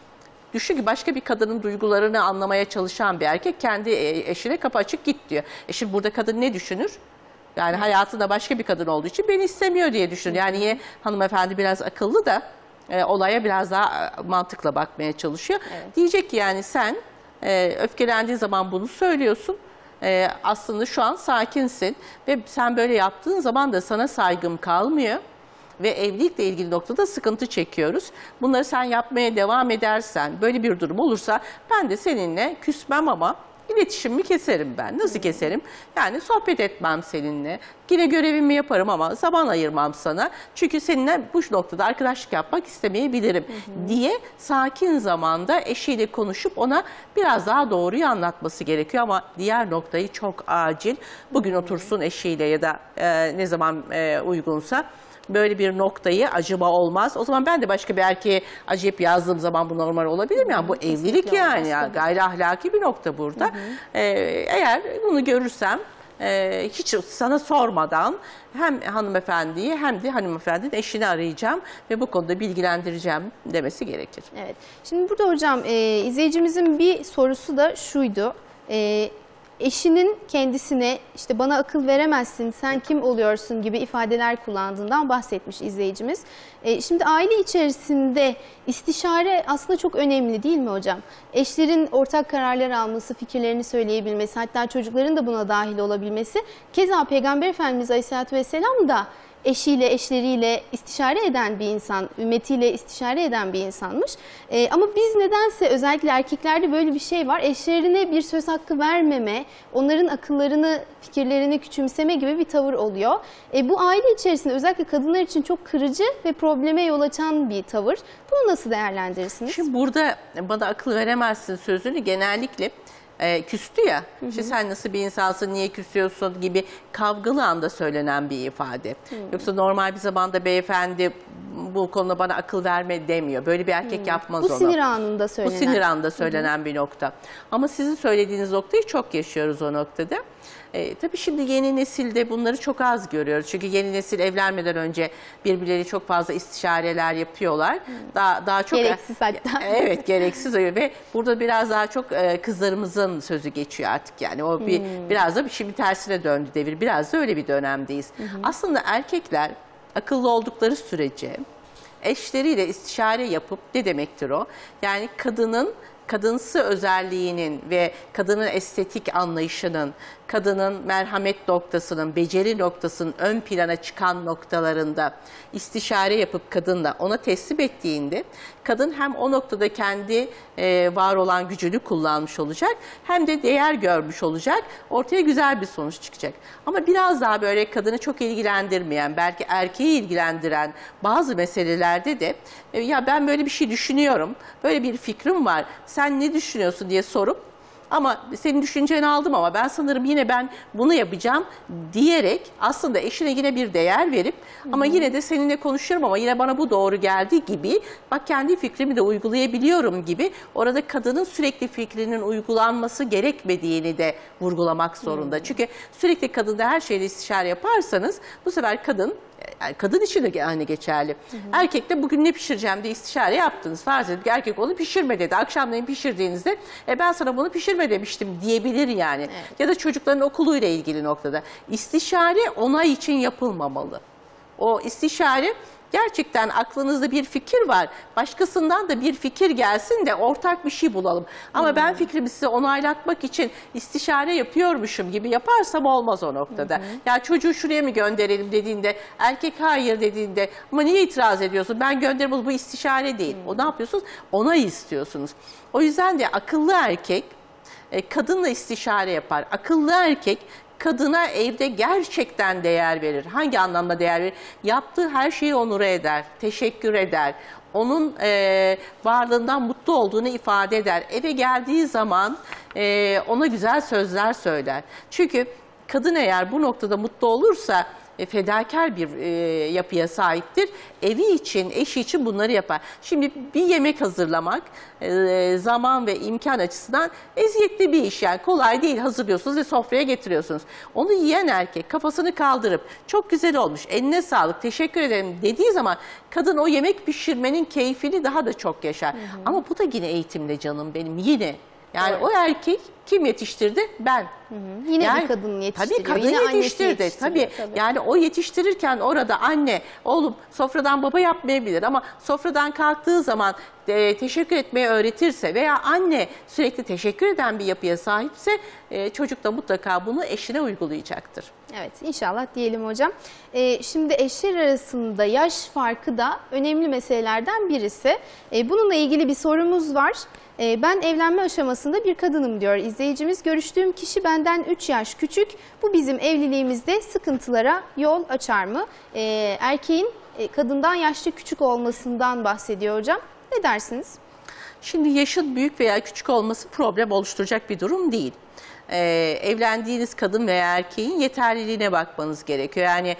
düşün ki başka bir kadının duygularını anlamaya çalışan bir erkek kendi eşine kapı açık git diyor. E şimdi burada kadın ne düşünür? Yani hayatında başka bir kadın olduğu için beni istemiyor diye düşünür. Yani niye hanımefendi biraz akıllı da e, olaya biraz daha mantıkla bakmaya çalışıyor. Evet. Diyecek ki yani sen e, öfkelendiğin zaman bunu söylüyorsun. E, aslında şu an sakinsin ve sen böyle yaptığın zaman da sana saygım kalmıyor. Ve evlilikle ilgili noktada sıkıntı çekiyoruz. Bunları sen yapmaya devam edersen, böyle bir durum olursa ben de seninle küsmem ama iletişimimi keserim ben. Nasıl keserim? Yani sohbet etmem seninle. Yine görevimi yaparım ama zaman ayırmam sana. Çünkü seninle bu noktada arkadaşlık yapmak istemeyebilirim hı hı. diye sakin zamanda eşiyle konuşup ona biraz daha doğruyu anlatması gerekiyor. Ama diğer noktayı çok acil. Bugün hı hı. otursun eşiyle ya da e, ne zaman e, uygunsa. Böyle bir noktayı, acıma olmaz. O zaman ben de başka bir erkeğe acıyıp yazdığım zaman bu normal olabilir mi? Yani bu kesinlikle evlilik yani. Ya, gayri ahlaki bir nokta burada. Hı hı. Ee, eğer bunu görürsem e, hiç sana sormadan hem hanımefendiyi hem de hanımefendinin eşini arayacağım ve bu konuda bilgilendireceğim demesi gerekir. Evet. Şimdi burada hocam e, izleyicimizin bir sorusu da şuydu. E, Eşinin kendisine işte bana akıl veremezsin, sen kim oluyorsun gibi ifadeler kullandığından bahsetmiş izleyicimiz. E, şimdi aile içerisinde istişare aslında çok önemli değil mi hocam? Eşlerin ortak kararlar alması, fikirlerini söyleyebilmesi, hatta çocukların da buna dahil olabilmesi. Keza Peygamber Efendimiz Aleyhisselatü Vesselam da eşiyle, eşleriyle istişare eden bir insan, ümmetiyle istişare eden bir insanmış. Ee, ama biz nedense özellikle erkeklerde böyle bir şey var. Eşlerine bir söz hakkı vermeme, onların akıllarını, fikirlerini küçümseme gibi bir tavır oluyor. E, bu aile içerisinde özellikle kadınlar için çok kırıcı ve probleme yol açan bir tavır. Bunu nasıl değerlendirirsiniz? Şimdi burada bana akıl veremezsin sözünü genellikle E, küstü ya, hı hı. işte sen nasıl bir insansın, niye küsüyorsun gibi kavgalı anda söylenen bir ifade. Hı. Yoksa normal bir zamanda beyefendi bu konuda bana akıl verme demiyor. Böyle bir erkek hı. yapmaz bu onu. Bu sinir anında söylenen. Bu sinir anında söylenen hı hı. bir nokta. Ama sizin söylediğiniz noktayı çok yaşıyoruz o noktada. E, tabii şimdi yeni nesilde bunları çok az görüyoruz. Çünkü yeni nesil evlenmeden önce birbirleri çok fazla istişareler yapıyorlar. Hmm. Daha daha çok gereksiz hatta. Evet, gereksiz ve burada biraz daha çok e, kızlarımızın sözü geçiyor artık. Yani o bir hmm. biraz da şimdi tersine döndü devir. Biraz da öyle bir dönemdeyiz. Hmm. Aslında erkekler akıllı oldukları sürece eşleriyle istişare yapıp ne demektir o? Yani kadının kadınsı özelliğinin ve kadının estetik anlayışının, kadının merhamet noktasının, beceri noktasının ön plana çıkan noktalarında istişare yapıp kadınla ona teslim ettiğinde kadın hem o noktada kendi e, var olan gücünü kullanmış olacak hem de değer görmüş olacak. Ortaya güzel bir sonuç çıkacak. Ama biraz daha böyle kadını çok ilgilendirmeyen, belki erkeği ilgilendiren bazı meselelerde de e, ya ben böyle bir şey düşünüyorum, böyle bir fikrim var, sen ne düşünüyorsun diye sorup ama senin düşünceni aldım ama ben sanırım yine ben bunu yapacağım diyerek aslında eşine yine bir değer verip ama yine de seninle konuşuyorum ama yine bana bu doğru geldiği gibi bak kendi fikrimi de uygulayabiliyorum gibi orada kadının sürekli fikrinin uygulanması gerekmediğini de vurgulamak zorunda. Hmm. Çünkü sürekli kadında her şeyle istişare yaparsanız bu sefer kadın, yani kadın için de aynı geçerli. Hı hı. Erkekle bugün ne pişireceğim diye istişare yaptınız. Farz edin ki erkek onu pişirme dedi. Akşamleyin pişirdiğinizde e ben sana bunu pişirme demiştim diyebilir yani. Evet. Ya da çocukların okuluyla ilgili noktada. İstişare onay için yapılmamalı. O istişare gerçekten aklınızda bir fikir var. Başkasından da bir fikir gelsin de ortak bir şey bulalım. Ama hmm. ben fikrimi size onaylatmak için istişare yapıyormuşum gibi yaparsam olmaz o noktada. Hmm. Ya çocuğu şuraya mı gönderelim dediğinde, erkek hayır dediğinde ama niye itiraz ediyorsun? Ben gönderirim, bu istişare değil. Hmm. O ne yapıyorsunuz? Onay istiyorsunuz. O yüzden de akıllı erkek kadınla istişare yapar. Akıllı erkek kadına evde gerçekten değer verir. Hangi anlamda değer verir? Yaptığı her şeyi onur eder, teşekkür eder. Onun e, varlığından mutlu olduğunu ifade eder. Eve geldiği zaman e, ona güzel sözler söyler. Çünkü kadın eğer bu noktada mutlu olursa e, fedakar bir e, yapıya sahiptir. Evi için, eşi için bunları yapar. Şimdi bir yemek hazırlamak e, zaman ve imkan açısından eziyetli bir iş. Yani kolay değil, hazırlıyorsunuz ve sofraya getiriyorsunuz. Onu yiyen erkek kafasını kaldırıp çok güzel olmuş, eline sağlık, teşekkür ederim dediği zaman kadın o yemek pişirmenin keyfini daha da çok yaşar. Hı hı. Ama bu da yine eğitimle canım benim, yine. Yani evet. O erkek kim yetiştirdi? Ben. Hı hı. Yine yani, bir kadın yetiştiriyor. Tabii kadın yine yetiştirdi. Tabii. tabii. Yani o yetiştirirken orada anne, oğlum sofradan baba yapmayabilir ama sofradan kalktığı zaman e, teşekkür etmeyi öğretirse veya anne sürekli teşekkür eden bir yapıya sahipse e, çocuk da mutlaka bunu eşine uygulayacaktır. Evet, inşallah diyelim hocam. Ee, şimdi eşler arasında yaş farkı da önemli meselelerden birisi. Ee, bununla ilgili bir sorumuz var. Ee, ben evlenme aşamasında bir kadınım diyor izleyicimiz. Görüştüğüm kişi benden üç yaş küçük. Bu bizim evliliğimizde sıkıntılara yol açar mı? Ee, erkeğin e, kadından yaşlı küçük olmasından bahsediyor hocam. Ne dersiniz? Şimdi yaşın büyük veya küçük olması problem oluşturacak bir durum değil. Ee, evlendiğiniz kadın veya erkeğin yeterliliğine bakmanız gerekiyor. Yani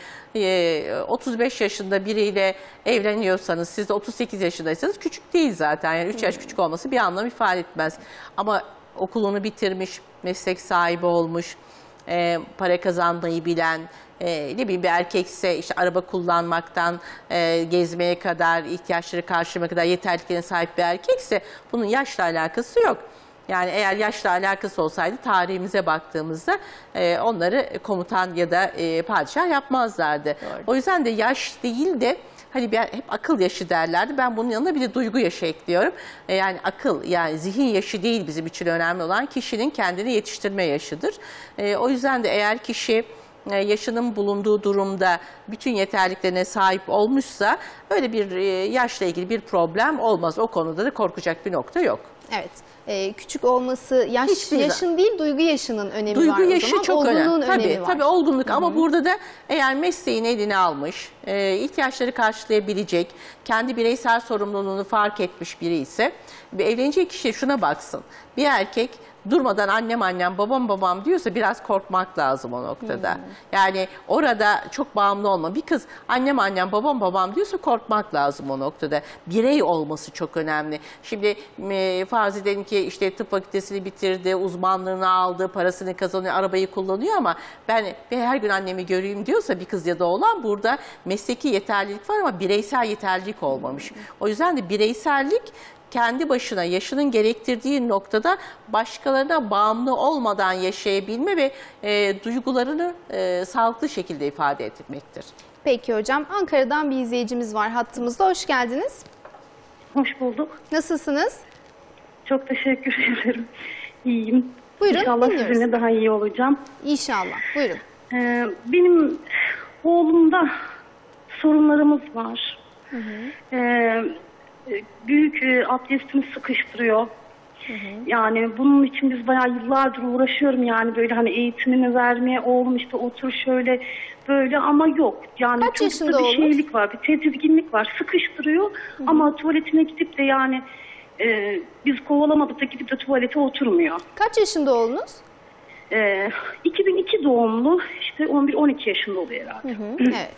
e, otuz beş yaşında biriyle evleniyorsanız, siz de otuz sekiz yaşındaysanız küçük değil zaten. Yani üç yaş küçük olması bir anlam ifade etmez. Ama okulunu bitirmiş, meslek sahibi olmuş, e, para kazanmayı bilen, e, ne bileyim bir erkekse işte araba kullanmaktan e, gezmeye kadar, ihtiyaçları karşılamaya kadar yeterliliklerine sahip bir erkekse bunun yaşla alakası yok. Yani eğer yaşla alakası olsaydı tarihimize baktığımızda e, onları komutan ya da e, padişah yapmazlardı. Doğru. O yüzden de yaş değil de hani bir, hep akıl yaşı derlerdi. Ben bunun yanına bir de duygu yaşı ekliyorum. E, yani akıl, yani zihin yaşı değil bizim için önemli olan, kişinin kendini yetiştirme yaşıdır. E, o yüzden de eğer kişi yaşının bulunduğu durumda bütün yeterliliklerine sahip olmuşsa öyle bir yaşla ilgili bir problem olmaz. O konuda da korkacak bir nokta yok. Evet. Ee, küçük olması yaş, yaşın değil, duygu yaşının önemi duygu var o zaman. Duygu yaşı çok önemli. Tabii, önemi var. tabii olgunluk. Hı-hı. Ama burada da eğer mesleğini eline almış, e, ihtiyaçları karşılayabilecek, kendi bireysel sorumluluğunu fark etmiş biri ise evlenecek kişi şuna baksın. Bir erkek durmadan annem annem babam babam diyorsa biraz korkmak lazım o noktada. Hmm. Yani orada çok bağımlı olma. Bir kız annem annem babam babam diyorsa korkmak lazım o noktada. Birey olması çok önemli. Şimdi e, farz edelim ki işte tıp fakültesini bitirdi, uzmanlığını aldı, parasını kazanıyor, arabayı kullanıyor ama ben, ben her gün annemi göreyim diyorsa bir kız ya da oğlan, burada mesleki yeterlilik var ama bireysel yeterlilik olmamış. Hmm. O yüzden de bireysellik kendi başına yaşının gerektirdiği noktada başkalarına bağımlı olmadan yaşayabilme ve e, duygularını e, sağlıklı şekilde ifade etmektir. Peki hocam, Ankara'dan bir izleyicimiz var hattımızda. Hoş geldiniz. Hoş bulduk. Nasılsınız? Çok teşekkür ederim. İyiyim. Buyurun, İnşallah dinliyoruz. sizinle daha iyi olacağım. İnşallah. Buyurun. Ee, benim oğlumda sorunlarımız var. Hı hı. Ee, büyük e, abdestimi sıkıştırıyor. Hı hı. Yani bunun için biz bayağı yıllardır uğraşıyorum, yani böyle hani eğitimini vermeye, oğlum işte otur şöyle böyle, ama yok. Yani Kaç çocukta yaşında bir oğlunuz? şeylik var, bir tedirginlik var, sıkıştırıyor. Hı hı. Ama tuvaletine gidip de yani e, biz kovalamadık da gidip de tuvalete oturmuyor. Kaç yaşında oğlunuz? Ee, iki bin iki doğumlu, işte on bir on iki yaşında oluyor herhalde. Hı hı. Evet.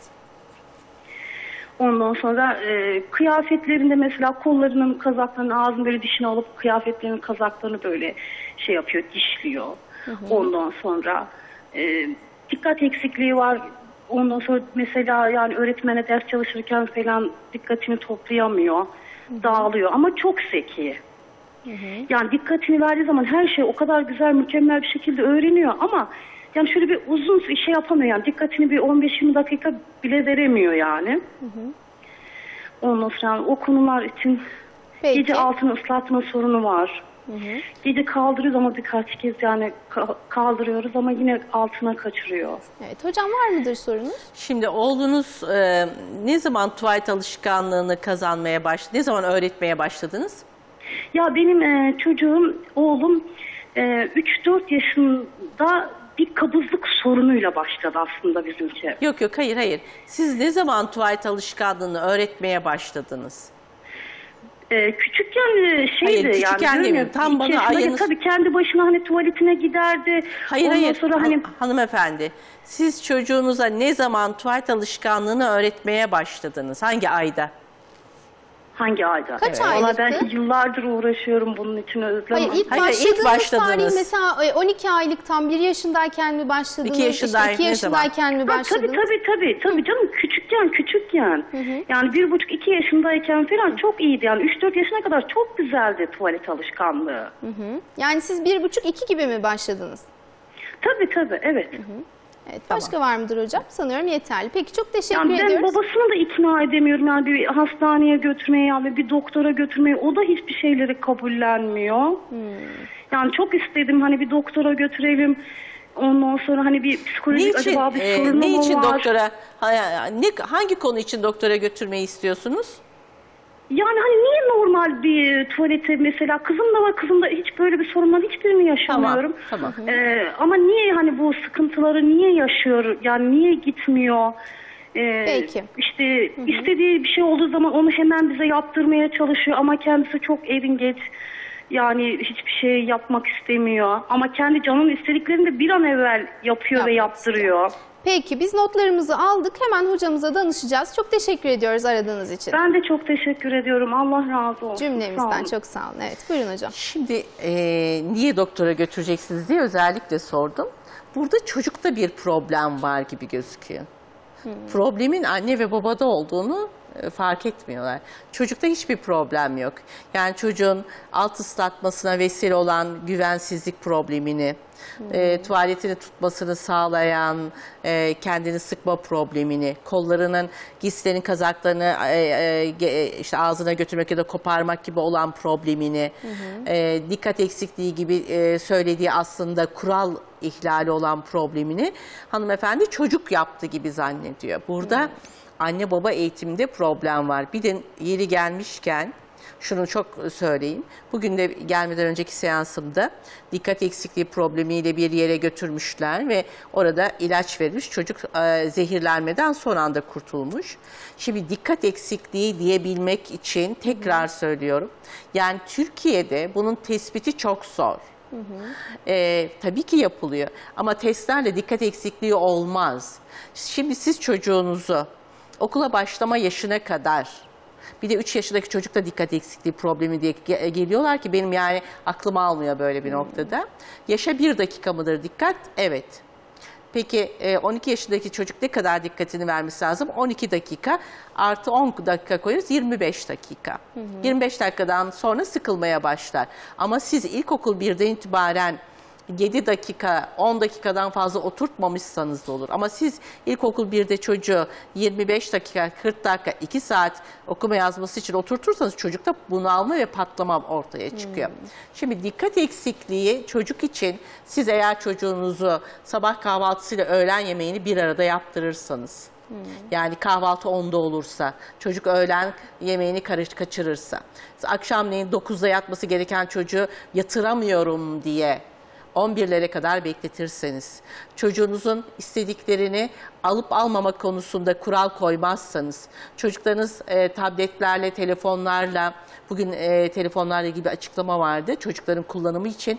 Ondan sonra e, kıyafetlerinde mesela kollarının kazaklarını, ağzını böyle dişine alıp kıyafetlerinin kazaklarını böyle şey yapıyor, dişliyor. Hı hı. Ondan sonra e, dikkat eksikliği var. Ondan sonra mesela yani öğretmene ders çalışırken falan dikkatini toplayamıyor, hı hı. dağılıyor ama çok zeki. Hı hı. Yani dikkatini verdiği zaman her şey o kadar güzel, mükemmel bir şekilde öğreniyor ama yani şöyle bir uzun şey yapamıyor, yani dikkatini bir on beş yirmi dakika bile veremiyor yani. Hı hı. Ondan sonra o konular için Peki. gece altını ıslatma sorunu var. Hı hı. Gece kaldırıyoruz ama birkaç kez yani kaldırıyoruz ama yine altına kaçırıyor. Evet, hocam var mıdır sorunuz? Şimdi oğlunuz e, ne zaman tuvalet alışkanlığını kazanmaya başladı? Ne zaman öğretmeye başladınız? Ya benim e, çocuğum, oğlum e, üç dört yaşında bir kabızlık sorunuyla başladı aslında bizimki. Yok yok, hayır hayır. Siz ne zaman tuvalet alışkanlığını öğretmeye başladınız? Ee, küçükken e, şeydi, Hayır, yani. küçükken demiyorum. Tam iki bana yaşındayken ayınız... Tabii kendi başına hani tuvaletine giderdi. Hayır Ondan hayır sonra hani... Han- hanımefendi. Siz çocuğunuza ne zaman tuvalet alışkanlığını öğretmeye başladınız? Hangi ayda? Hangi ayda? Kaç Valla aylıktı? ben yıllardır uğraşıyorum bunun için, Özlem Hayır, Hanım. ilk Hayır, başladığınız, ilk başladığınız. tarih mesela on iki aylık, tam bir yaşındayken mi başladınız? İki yaşındayken İşte iki ne zaman? yaşındayken mi Ha, başladınız? tabii tabii tabii tabii canım, küçükken küçükken Hı hı. yani bir buçuk iki yaşındayken falan çok iyiydi, yani üç dört yaşına kadar çok güzeldi tuvalet alışkanlığı. Hı hı. Yani siz bir buçuk iki gibi mi başladınız? Tabii tabii, evet. Hı hı. Evet, başka var mıdır hocam? Sanıyorum yeterli. Peki, çok teşekkür Yani ben ediyoruz. babasını da ikna edemiyorum, yani bir hastaneye götürmeye, yani bir doktora götürmeye, o da hiçbir şeyleri kabullenmiyor. Hmm. Yani çok istedim hani bir doktora götürelim, ondan sonra hani bir psikolojik Niçin, acaba bir e, sorunu ne mu için var? doktora, ha- ne, hangi konu için doktora götürmeyi istiyorsunuz? Yani hani niye normal bir tuvalete, mesela kızım da var, kızımda hiç böyle bir sorunlar hiçbirini yaşamıyorum. Tamam, tamam. Ee, ama niye hani bu sıkıntıları niye yaşıyor, yani niye gitmiyor? Ee, Peki. İşte istediği bir şey olduğu zaman onu hemen bize yaptırmaya çalışıyor ama kendisi çok eringeç. Yani hiçbir şey yapmak istemiyor. Ama kendi canının istediklerini de bir an evvel yapıyor Yapmak ve yaptırıyor. Peki, biz notlarımızı aldık. Hemen hocamıza danışacağız. Çok teşekkür ediyoruz aradığınız için. Ben de çok teşekkür ediyorum. Allah razı olsun. Sağ Cümlemizden olun. çok sağ olun. Evet, buyurun hocam. Şimdi e, niye doktora götüreceksiniz diye özellikle sordum. Burada çocukta bir problem var gibi gözüküyor. Hmm. Problemin anne ve babada olduğunu e, fark etmiyorlar. Çocukta hiçbir problem yok. Yani çocuğun alt ıslatmasına vesile olan güvensizlik problemini, hmm. e, tuvaletini tutmasını sağlayan e, kendini sıkma problemini, kollarının giysilerin kazaklarını e, e, işte ağzına götürmek ya da koparmak gibi olan problemini, hmm. e, dikkat eksikliği gibi e, söylediği aslında kural ihlali olan problemini hanımefendi çocuk yaptı gibi zannediyor. Burada hmm. anne baba eğitimde problem var. Bir de yeri gelmişken şunu çok söyleyeyim. Bugün de gelmeden önceki seansımda dikkat eksikliği problemiyle bir yere götürmüşler ve orada ilaç verilmiş. Çocuk e, zehirlenmeden son anda kurtulmuş. Şimdi dikkat eksikliği diyebilmek için tekrar söylüyorum. Yani Türkiye'de bunun tespiti çok zor. Hı hı. Ee, tabii ki yapılıyor ama testlerle dikkat eksikliği olmaz. Şimdi siz çocuğunuzu okula başlama yaşına kadar, bir de üç yaşındaki çocukta dikkat eksikliği problemi diye geliyorlar ki benim yani aklım almıyor böyle bir noktada. Yaşa bir dakika mıdır dikkat? Evet. Peki on iki yaşındaki çocuk ne kadar dikkatini vermesi lazım? on iki dakika artı on dakika koyuyoruz, yirmi beş dakika. Hı hı. yirmi beş dakikadan sonra sıkılmaya başlar. Ama siz ilkokul birden itibaren yedi dakika, on dakikadan fazla oturtmamışsanız da olur. Ama siz ilkokul birde çocuğu yirmi beş dakika, kırk dakika, iki saat okuma yazması için oturtursanız çocukta bunalma ve patlama ortaya çıkıyor. Hmm. Şimdi dikkat eksikliği çocuk için siz eğer çocuğunuzu sabah kahvaltısıyla öğlen yemeğini bir arada yaptırırsanız, Hmm. yani kahvaltı onda olursa, çocuk öğlen yemeğini karış kaçırırsa, akşamleyin dokuzda yatması gereken çocuğu yatıramıyorum diye on birlere kadar bekletirseniz, çocuğunuzun istediklerini alıp almama konusunda kural koymazsanız, çocuklarınız e, tabletlerle, telefonlarla, bugün e, telefonlarla ilgili bir açıklama vardı, çocukların kullanımı için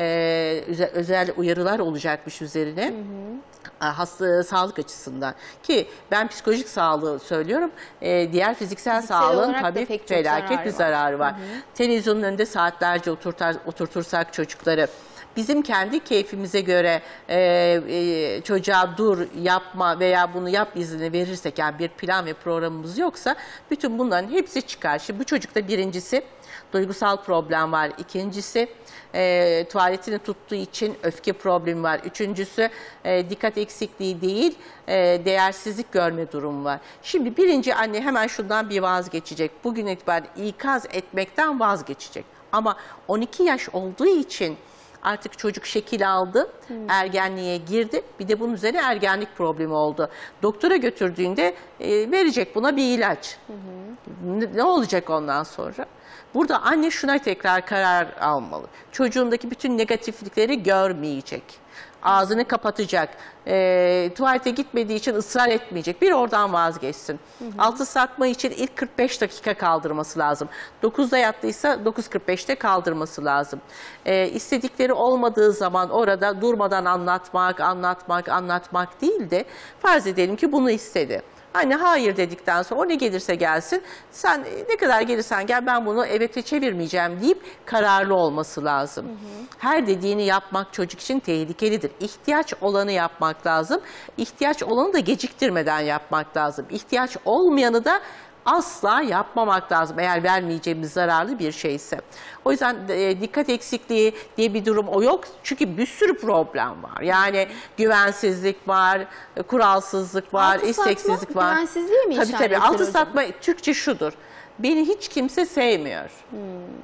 e, özel, özel uyarılar olacakmış üzerine. Hı hı. Hasta, sağlık açısından ki ben psikolojik sağlığı söylüyorum, ee, diğer fiziksel, fiziksel sağlığın tabii felaket zararı bir zararı var. var. Hı hı. Televizyonun önünde saatlerce oturtar, oturtursak çocukları, bizim kendi keyfimize göre e, e, çocuğa dur, yapma veya bunu yap izni verirsek, yani bir plan ve programımız yoksa bütün bunların hepsi çıkar. Şimdi bu çocukta birincisi duygusal problem var, ikincisi e, tuvaletini tuttuğu için öfke problemi var, üçüncüsü e, dikkat eksikliği değil, e, değersizlik görme durumu var. Şimdi birinci anne hemen şundan bir vazgeçecek, bugün itibaren ikaz etmekten vazgeçecek. Ama on iki yaş olduğu için artık çocuk şekil aldı, hmm. ergenliğe girdi. Bir de bunun üzerine ergenlik problemi oldu. Doktora götürdüğünde e, verecek buna bir ilaç. Hmm. Ne, ne olacak ondan sonra? Burada anne şuna tekrar karar almalı. Çocuğundaki bütün negatiflikleri görmeyecek. Ağzını kapatacak. E, tuvalete gitmediği için ısrar etmeyecek. Bir oradan vazgeçsin. Hı hı. Altı satma için ilk kırk beş dakika kaldırması lazım. dokuzda yattıysa dokuz kırk beşte kaldırması lazım. E, istedikleri olmadığı zaman orada durmadan anlatmak, anlatmak, anlatmak değil de farz edelim ki bunu istedi. Anne hayır dedikten sonra o ne gelirse gelsin, sen ne kadar gelirsen gel, ben bunu evete çevirmeyeceğim deyip kararlı olması lazım. Hı hı. Her dediğini yapmak çocuk için tehlikelidir. İhtiyaç olanı yapmak lazım. İhtiyaç olanı da geciktirmeden yapmak lazım. İhtiyaç olmayanı da asla yapmamak lazım eğer vermeyeceğimiz zararlı bir şeyse. O yüzden e, dikkat eksikliği diye bir durum o yok. Çünkü bir sürü problem var. Yani güvensizlik var, kuralsızlık var, altı isteksizlik satma, var. Güvensizliğe mi tabii tabii. Altı hocam? satma Türkçe şudur. Beni hiç kimse sevmiyor. Hmm.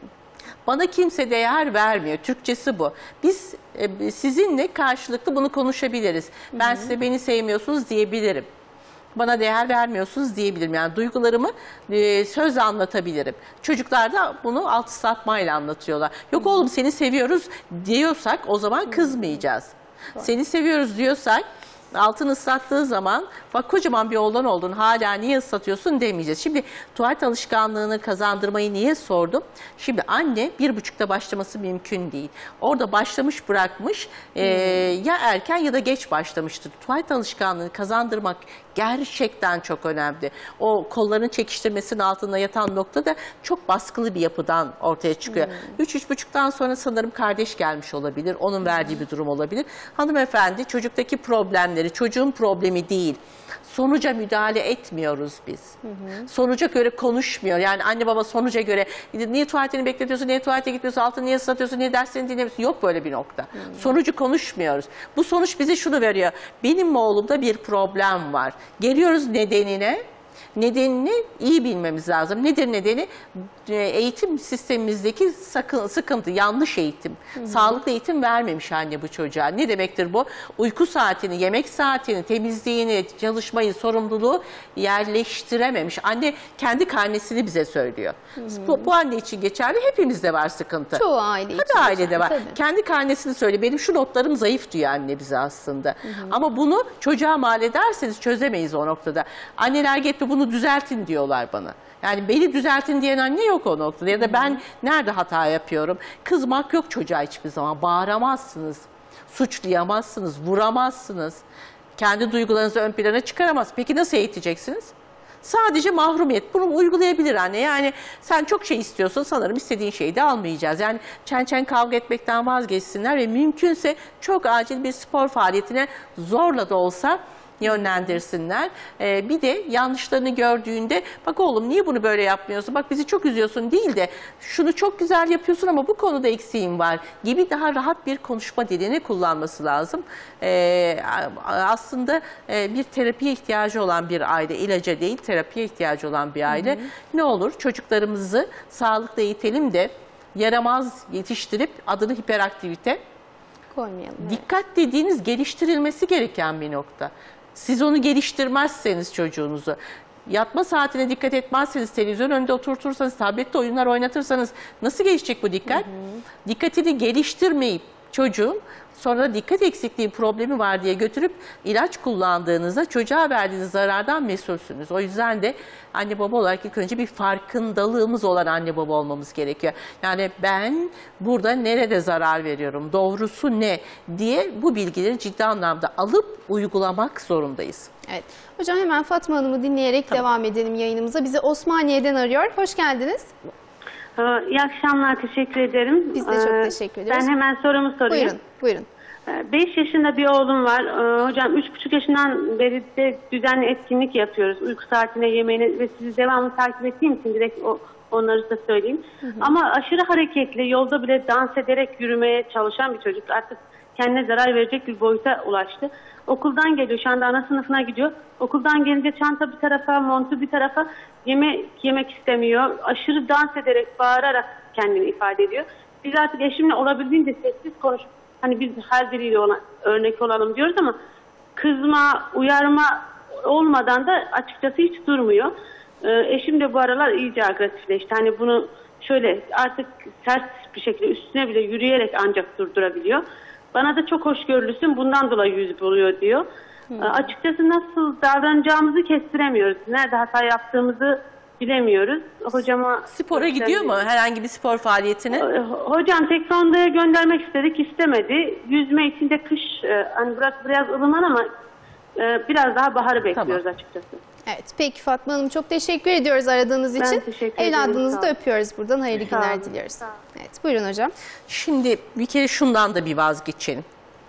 Bana kimse değer vermiyor. Türkçesi bu. Biz e, sizinle karşılıklı bunu konuşabiliriz. Ben hmm. size beni sevmiyorsunuz diyebilirim. Bana değer vermiyorsunuz diyebilirim. Yani duygularımı e, sözle anlatabilirim. Çocuklar da bunu altı satmayla anlatıyorlar. Yok oğlum seni seviyoruz diyorsak o zaman kızmayacağız. Seni seviyoruz diyorsak altını ıslattığı zaman bak kocaman bir oğlan oldun hala niye ıslatıyorsun demeyeceğiz. Şimdi tuvalet alışkanlığını kazandırmayı niye sordum? Şimdi anne bir buçukta başlaması mümkün değil. Orada başlamış bırakmış e, ya erken ya da geç başlamıştır. Tuvalet alışkanlığını kazandırmak gerçekten çok önemli. O kolların çekiştirmesinin altında yatan nokta da çok baskılı bir yapıdan ortaya çıkıyor. üç üç buçuktan sonra sanırım kardeş gelmiş olabilir. Onun verdiği bir durum olabilir. Hanımefendi çocuktaki problemleri, çocuğun problemi değil. Sonuca müdahale etmiyoruz biz. Hı hı. Sonuca göre konuşmuyor. Yani anne baba sonuca göre niye tuvaletini bekletiyorsun, niye tuvalete gitmiyorsun, altını niye ıslatıyorsun, niye derslerini dinlemiyorsun. Yok böyle bir nokta. Hı hı. Sonucu konuşmuyoruz. Bu sonuç bize şunu veriyor. Benim oğlumda bir problem var. Geliyoruz nedenine. Nedenini iyi bilmemiz lazım. Nedir nedeni? Eğitim sistemimizdeki sıkıntı, yanlış eğitim. Hı hı. Sağlıklı eğitim vermemiş anne bu çocuğa. Ne demektir bu? Uyku saatini, yemek saatini, temizliğini, çalışmayı, sorumluluğu yerleştirememiş. Anne kendi karnesini bize söylüyor. Hı hı. Bu, bu anne için geçerli, hepimizde var sıkıntı. Çoğu aile için Tabii ailede var. Tabii. Kendi karnesini söylüyor. Benim şu notlarım zayıf diyor anne bize aslında. Hı hı. Ama bunu çocuğa mal ederseniz çözemeyiz o noktada. Anneler gelip bunu düzeltin diyorlar bana. Yani beni düzeltin diyen anne yok o noktada. Ya da ben nerede hata yapıyorum? Kızmak yok çocuğa hiçbir zaman. Bağıramazsınız, suçlayamazsınız, vuramazsınız. Kendi duygularınızı ön plana çıkaramaz. Peki nasıl eğiteceksiniz? Sadece mahrumiyet. Bunu uygulayabilir anne. Yani sen çok şey istiyorsun, sanırım istediğin şeyi de almayacağız. Yani çen çen kavga etmekten vazgeçsinler ve mümkünse çok acil bir spor faaliyetine zorla da olsa yönlendirsinler. E, bir de yanlışlarını gördüğünde bak oğlum niye bunu böyle yapmıyorsun? Bak bizi çok üzüyorsun değil de şunu çok güzel yapıyorsun ama bu konuda eksiğin var gibi daha rahat bir konuşma dilini kullanması lazım. E, aslında e, bir terapiye ihtiyacı olan bir aile, ilaca değil terapiye ihtiyacı olan bir aile. Hı hı. Ne olur çocuklarımızı sağlıklı eğitelim de yaramaz yetiştirip adını hiperaktivite koymayalım. Dikkat dediğiniz geliştirilmesi gereken bir nokta. Siz onu geliştirmezseniz çocuğunuzu, yatma saatine dikkat etmezseniz, televizyon önünde oturtursanız, tablette oyunlar oynatırsanız nasıl gelişecek bu dikkat? Hı hı. Dikkatini geliştirmeyip çocuğun sonra da dikkat eksikliği problemi var diye götürüp ilaç kullandığınızda çocuğa verdiğiniz zarardan mesulsünüz. O yüzden de anne baba olarak ilk önce bir farkındalığımız olan anne baba olmamız gerekiyor. Yani ben burada nerede zarar veriyorum, doğrusu ne diye bu bilgileri ciddi anlamda alıp uygulamak zorundayız. Evet. Hocam hemen Fatma Hanım'ı dinleyerek tamam. devam edelim yayınımıza. Bizi Osmaniye'den arıyor. Hoş geldiniz. İyi akşamlar, teşekkür ederim. Biz de çok teşekkür ederiz. Ben hemen sorumu sorayım. Buyurun, buyurun. beş yaşında bir oğlum var. Hocam üç buçuk yaşından beri de düzenli etkinlik yapıyoruz. Uyku saatine, yemeğine ve sizi devamlı takip ettiğim için direkt o, onları da söyleyeyim. Hı hı. Ama aşırı hareketli, yolda bile dans ederek yürümeye çalışan bir çocuk. Artık kendine zarar verecek bir boyuta ulaştı. Okuldan geliyor, şu anda ana sınıfına gidiyor. Okuldan gelince çanta bir tarafa, montu bir tarafa, yemek yemek istemiyor. Aşırı dans ederek, bağırarak kendini ifade ediyor. Biz artık eşimle olabildiğince sessiz konuşup, hani biz her biriyle ona örnek olalım diyoruz ama kızma, uyarma olmadan da açıkçası hiç durmuyor. Ee, eşim de bu aralar iyice agresifleşti. Hani bunu şöyle artık sert bir şekilde üstüne bile yürüyerek ancak durdurabiliyor. Bana da çok hoşgörülüsün, bundan dolayı yüz buluyor diyor. Hmm. Açıkçası nasıl davranacağımızı kestiremiyoruz. Nerede hata yaptığımızı bilemiyoruz. Hocama spora gidiyor mu? Herhangi bir spor faaliyetine? Hocam tekvandoya göndermek istedik, istemedi. Yüzme için de kış, hani burası biraz ılıman ama biraz daha baharı bekliyoruz tamam. açıkçası. Evet, peki Fatma Hanım çok teşekkür ediyoruz aradığınız ben için. Teşekkür Evladınızı da öpüyoruz buradan. Hayırlı Sağ günler olun. diliyoruz. Evet, buyurun hocam. Şimdi bir kere şundan da bir vazgeçelim.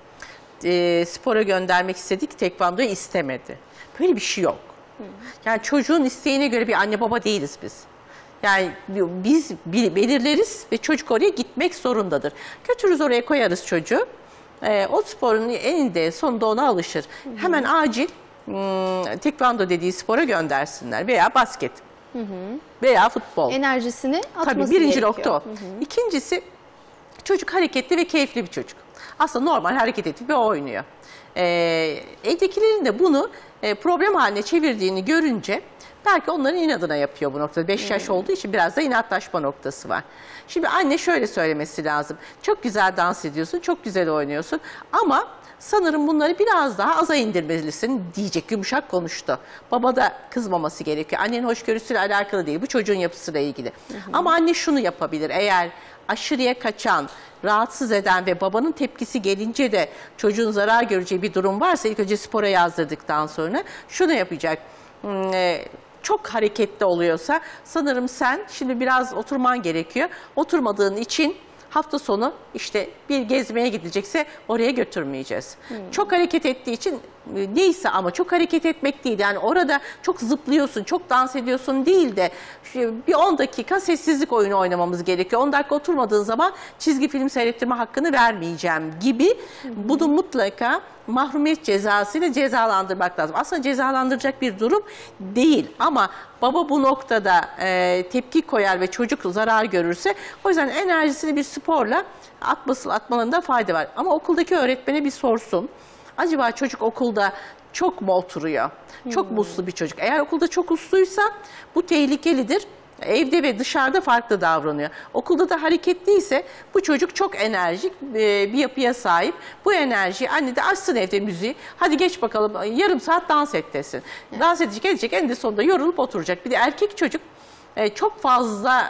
E, spora göndermek istedik, tekvandoyu istemedi. Böyle bir şey yok. Hı. Yani çocuğun isteğine göre bir anne baba değiliz biz. Yani biz belirleriz ve çocuk oraya gitmek zorundadır. Götürürüz oraya koyarız çocuğu. E, o sporun eninde sonunda ona alışır. Hı hı. Hemen acil hmm, tekvando dediği spora göndersinler veya basket. Hı hı. Veya futbol. Enerjisini atması Tabii birinci gerekiyor. nokta o. Hı hı. İkincisi çocuk hareketli ve keyifli bir çocuk. Aslında normal hareket edip ve oynuyor. Ee, evdekilerin de bunu e, problem haline çevirdiğini görünce belki onların inadına yapıyor bu noktada. beş yaş hmm. olduğu için biraz da inatlaşma noktası var. Şimdi anne şöyle söylemesi lazım. Çok güzel dans ediyorsun, çok güzel oynuyorsun ama sanırım bunları biraz daha aza indirmelisin diyecek, yumuşak konuştu. Baba da kızmaması gerekiyor. Annenin hoşgörüsüyle alakalı değil, bu çocuğun yapısıyla ilgili. Hı hı. Ama anne şunu yapabilir, eğer aşırıya kaçan, rahatsız eden ve babanın tepkisi gelince de çocuğun zarar göreceği bir durum varsa ilk önce spora yazdırdıktan sonra şunu yapacak. Hmm, e, çok hareketli oluyorsa sanırım sen şimdi biraz oturman gerekiyor. Oturmadığın için hafta sonu işte bir gezmeye gidecekse oraya götürmeyeceğiz. Hmm. Çok hareket ettiği için neyse ama çok hareket etmek değil. Yani orada çok zıplıyorsun, çok dans ediyorsun değil de bir on dakika sessizlik oyunu oynamamız gerekiyor. on dakika oturmadığın zaman çizgi film seyrettirme hakkını vermeyeceğim gibi hmm. bunu mutlaka mahrumiyet cezasıyla cezalandırmak lazım. Aslında cezalandıracak bir durum değil ama baba bu noktada e, tepki koyar ve çocuk zarar görürse o yüzden enerjisini bir sporla atması, atmalarında fayda var. Ama okuldaki öğretmene bir sorsun. Acaba çocuk okulda çok mu oturuyor? Çok hmm. muslu bir çocuk. Eğer okulda çok usluysa bu tehlikelidir. Evde ve dışarıda farklı davranıyor. Okulda da hareketliyse bu çocuk çok enerjik bir yapıya sahip. Bu enerjiyi anne de açsın evde müziği. Hadi geç bakalım yarım saat dans et desin. Evet. Dans edecek edecek en de sonunda yorulup oturacak. Bir de erkek çocuk çok fazla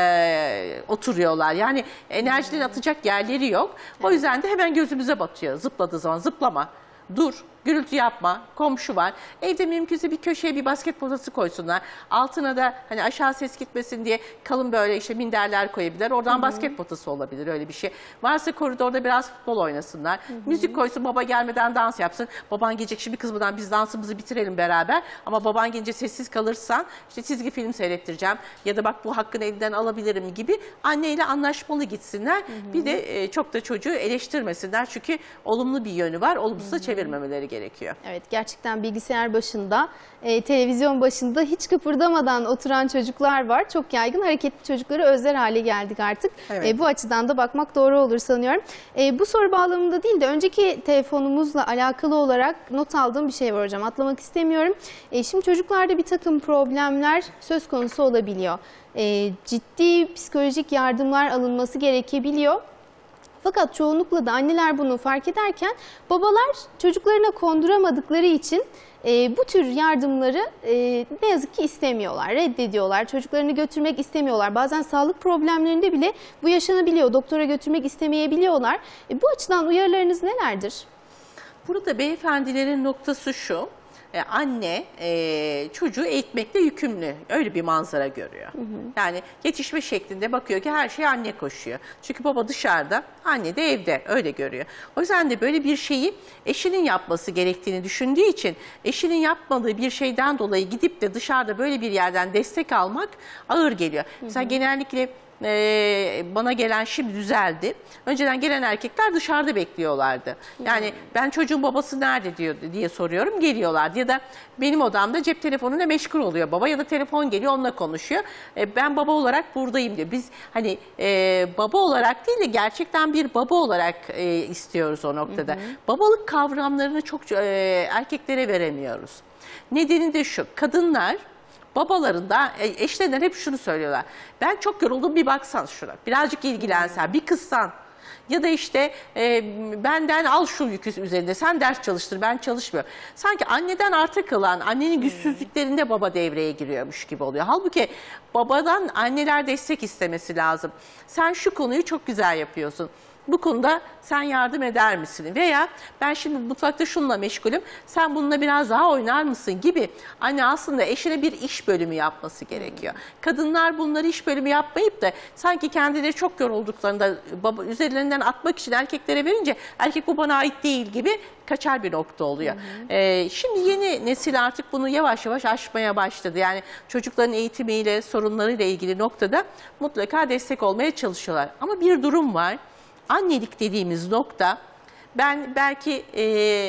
e, oturuyorlar. Yani enerjileri atacak yerleri yok. O yüzden de hemen gözümüze batıyor. Zıpladığı zaman zıplama. Dur. gürültü yapma, komşu var. Evde mümkünse bir köşeye bir basket potası koysunlar. Altına da hani aşağı ses gitmesin diye kalın böyle işte minderler koyabilirler. Oradan Hı -hı. basket potası olabilir, öyle bir şey. Varsa koridorda biraz futbol oynasınlar. Hı -hı. Müzik koysun, baba gelmeden dans yapsın. Baban gelecek şimdi kızmadan biz dansımızı bitirelim beraber. Ama baban gelince sessiz kalırsan işte çizgi film seyrettireceğim ya da bak bu hakkını elinden alabilirim gibi anneyle anlaşmalı gitsinler. Hı -hı. Bir de e, çok da çocuğu eleştirmesinler. Çünkü olumlu bir yönü var. Olumsuza çevirmemeleri gerekiyor. Evet, gerçekten bilgisayar başında, e, televizyon başında hiç kıpırdamadan oturan çocuklar var. Çok yaygın, hareketli çocukları özler hale geldik artık. Evet. E, bu açıdan da bakmak doğru olur sanıyorum. E, bu soru bağlamında değil de önceki telefonumuzla alakalı olarak not aldığım bir şey var hocam. Atlamak istemiyorum. E, şimdi çocuklarda bir takım problemler söz konusu olabiliyor. E, ciddi psikolojik yardımlar alınması gerekebiliyor. Fakat çoğunlukla da anneler bunu fark ederken babalar çocuklarına konduramadıkları için e, bu tür yardımları e, ne yazık ki istemiyorlar, reddediyorlar. Çocuklarını götürmek istemiyorlar. Bazen sağlık problemlerinde bile bu yaşanabiliyor. Doktora götürmek istemeyebiliyorlar. E, bu açıdan uyarılarınız nelerdir? Burada beyefendilerin noktası şu. Anne e, çocuğu eğitmekle yükümlü, öyle bir manzara görüyor. Hı hı. Yani yetişme şeklinde bakıyor ki her şey anne koşuyor. Çünkü baba dışarıda, anne de evde, öyle görüyor. O yüzden de böyle bir şeyi eşinin yapması gerektiğini düşündüğü için eşinin yapmadığı bir şeyden dolayı gidip de dışarıda böyle bir yerden destek almak ağır geliyor. Hı hı. Mesela genellikle Ee, bana gelen şimdi düzeldi. Önceden gelen erkekler dışarıda bekliyorlardı. Yani ben çocuğun babası nerede diyor diye soruyorum, geliyorlardı. Ya da benim odamda cep telefonuyla meşgul oluyor baba ya da telefon geliyor, onunla konuşuyor. Ee, ben baba olarak buradayım diyor. Biz hani e, baba olarak değil de gerçekten bir baba olarak e, istiyoruz o noktada. Hı hı. Babalık kavramlarını çok e, erkeklere veremiyoruz. Nedeni de şu: kadınlar babalarında, eşlerinden hep şunu söylüyorlar. Ben çok yoruldum, bir baksan şuna. Birazcık ilgilensen, bir kızsan. Ya da işte e, benden al şu yükü üzerinde, sen ders çalıştır, ben çalışmıyorum. Sanki anneden arta kalan, annenin güçsüzlüklerinde baba devreye giriyormuş gibi oluyor. Halbuki babadan anneler destek istemesi lazım. Sen şu konuyu çok güzel yapıyorsun. Bu konuda sen yardım eder misin? Veya ben şimdi mutfakta şununla meşgulüm, sen bununla biraz daha oynar mısın gibi. Anne aslında eşine bir iş bölümü yapması gerekiyor. Kadınlar bunları iş bölümü yapmayıp da sanki kendileri çok yorulduklarında baba, üzerlerinden atmak için erkeklere verince erkek bu bana ait değil gibi kaçar bir nokta oluyor. Hı hı. Ee, şimdi yeni nesil artık bunu yavaş yavaş aşmaya başladı. Yani çocukların eğitimiyle, sorunlarıyla ilgili noktada mutlaka destek olmaya çalışıyorlar. Ama bir durum var. Annelik dediğimiz nokta, ben belki e,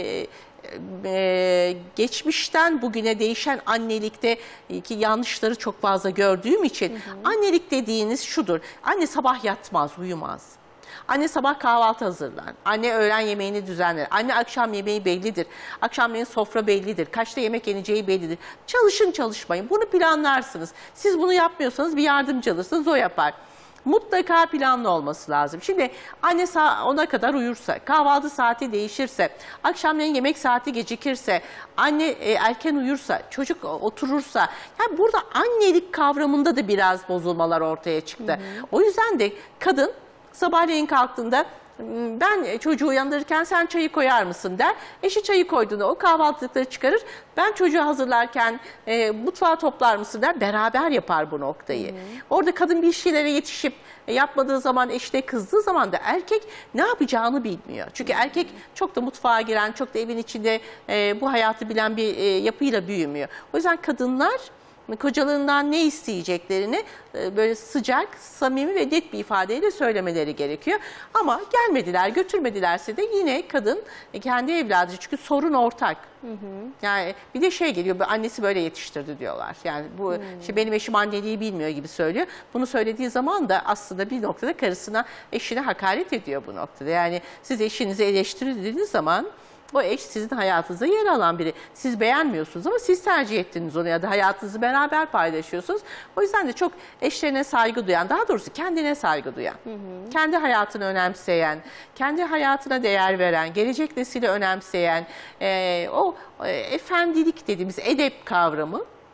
e, geçmişten bugüne değişen annelikte ki yanlışları çok fazla gördüğüm için, hı hı. annelik dediğiniz şudur: anne sabah yatmaz, uyumaz. Anne sabah kahvaltı hazırlar. Anne öğlen yemeğini düzenler. Anne akşam yemeği bellidir. Akşamleyin sofra bellidir. Kaçta yemek yeneceği bellidir. Çalışın çalışmayın. Bunu planlarsınız. Siz bunu yapmıyorsanız bir yardımcı alırsınız, o yapar. Mutlaka planlı olması lazım. Şimdi anne ona kadar uyursa, kahvaltı saati değişirse, akşamleyin yemek saati gecikirse, anne e, erken uyursa, çocuk oturursa, yani burada annelik kavramında da biraz bozulmalar ortaya çıktı. Hı hı. O yüzden de kadın sabahleyin kalktığında ben çocuğu uyandırırken sen çayı koyar mısın der. Eşi çayı koyduğunda o kahvaltılıkları çıkarır. Ben çocuğu hazırlarken e, mutfağı toplar mısın der. Beraber yapar bu noktayı. Hı hı. Orada kadın bir şeylere yetişip e, yapmadığı zaman, eşine kızdığı zaman da erkek ne yapacağını bilmiyor. Çünkü hı hı. erkek çok da mutfağa giren, çok da evin içinde e, bu hayatı bilen bir e, yapıyla büyümüyor. O yüzden kadınlar kocalığından ne isteyeceklerini böyle sıcak, samimi ve net bir ifadeyle söylemeleri gerekiyor. Ama gelmediler, götürmedilerse de yine kadın kendi evladı, çünkü sorun ortak. Hı hı. Yani bir de şey geliyor, annesi böyle yetiştirdi diyorlar. Yani bu hı. işte benim eşim anneliği bilmiyor gibi söylüyor. Bunu söylediği zaman da aslında bir noktada karısına, eşine hakaret ediyor bu noktada. Yani siz eşinizi eleştirdiğiniz zaman o eş sizin hayatınızda yer alan biri. Siz beğenmiyorsunuz ama siz tercih ettiniz onu ya da hayatınızı beraber paylaşıyorsunuz. O yüzden de çok eşlerine saygı duyan, daha doğrusu kendine saygı duyan, hı hı. kendi hayatını önemseyen, kendi hayatına değer veren, gelecek nesili önemseyen, e, o e, efendilik dediğimiz edep kavramı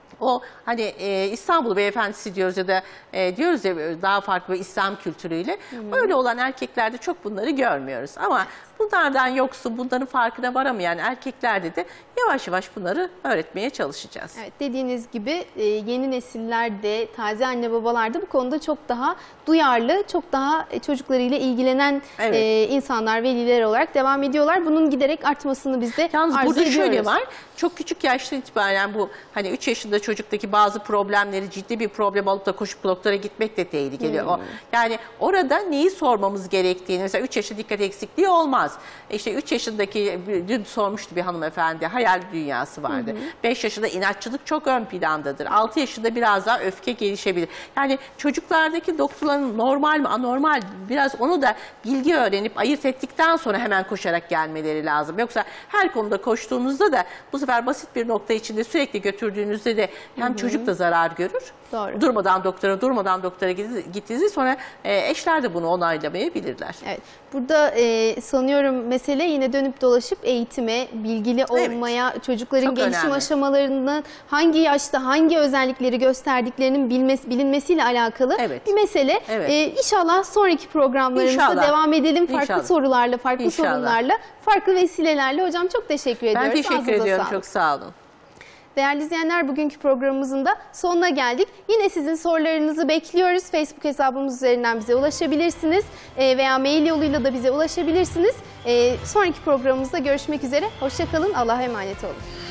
O hani e, İstanbul beyefendisi diyoruz ya da e, diyoruz ya daha farklı bir İslam kültürüyle. Hı. Öyle olan erkeklerde çok bunları görmüyoruz. Ama bunlardan yoksun, bunların farkına varamayan erkeklerde de yavaş yavaş bunları öğretmeye çalışacağız. Evet, dediğiniz gibi e, yeni nesillerde, taze anne babalar da bu konuda çok daha duyarlı, çok daha e, çocuklarıyla ilgilenen Evet. e, insanlar, veliler olarak devam ediyorlar. Bunun giderek artmasını biz de Yalnız arzu burada ediyoruz. şöyle var, çok küçük yaştan itibaren bu hani üç yaşında çocuktaki bazı problemleri ciddi bir problem alıp da koşup doktora gitmek de tehlikeli. Hmm. O, yani orada neyi sormamız gerektiğini, mesela üç yaşında dikkat eksikliği olmaz. İşte üç yaşındaki, dün sormuştu bir hanımefendi, hayal dünyası vardı. beş yaşında inatçılık çok ön plandadır. altı yaşında biraz daha öfke gelişebilir. Yani çocuklardaki doktorların normal mi, anormal, biraz onu da bilgi öğrenip ayırt ettikten sonra hemen koşarak gelmeleri lazım. Yoksa her konuda koştuğunuzda da bu sefer basit bir nokta içinde sürekli götürdüğünüzde de hem Hı-hı. çocuk da zarar görür. Doğru. Durmadan doktora, durmadan doktora gittiğinizde sonra e, eşler de bunu onaylamayabilirler. Evet. Burada e, sanıyorum mesele yine dönüp dolaşıp eğitime, bilgili olmaya, evet. çocukların Çok gelişim önemli. aşamalarının hangi yaşta hangi özellikleri gösterdiklerinin bilmesi, bilinmesiyle alakalı evet. bir mesele. Evet. E, inşallah sonraki programlarımızda İnşallah. devam edelim. Farklı İnşallah. sorularla, farklı İnşallah. sorunlarla, farklı vesilelerle. Hocam çok teşekkür ediyoruz. Ben teşekkür Ağzınıza ediyorum. sağlık. Çok sağ olun. Değerli izleyenler, bugünkü programımızın da sonuna geldik. Yine sizin sorularınızı bekliyoruz. Facebook hesabımız üzerinden bize ulaşabilirsiniz veya mail yoluyla da bize ulaşabilirsiniz. Sonraki programımızda görüşmek üzere. Hoşça kalın. Allah'a emanet olun.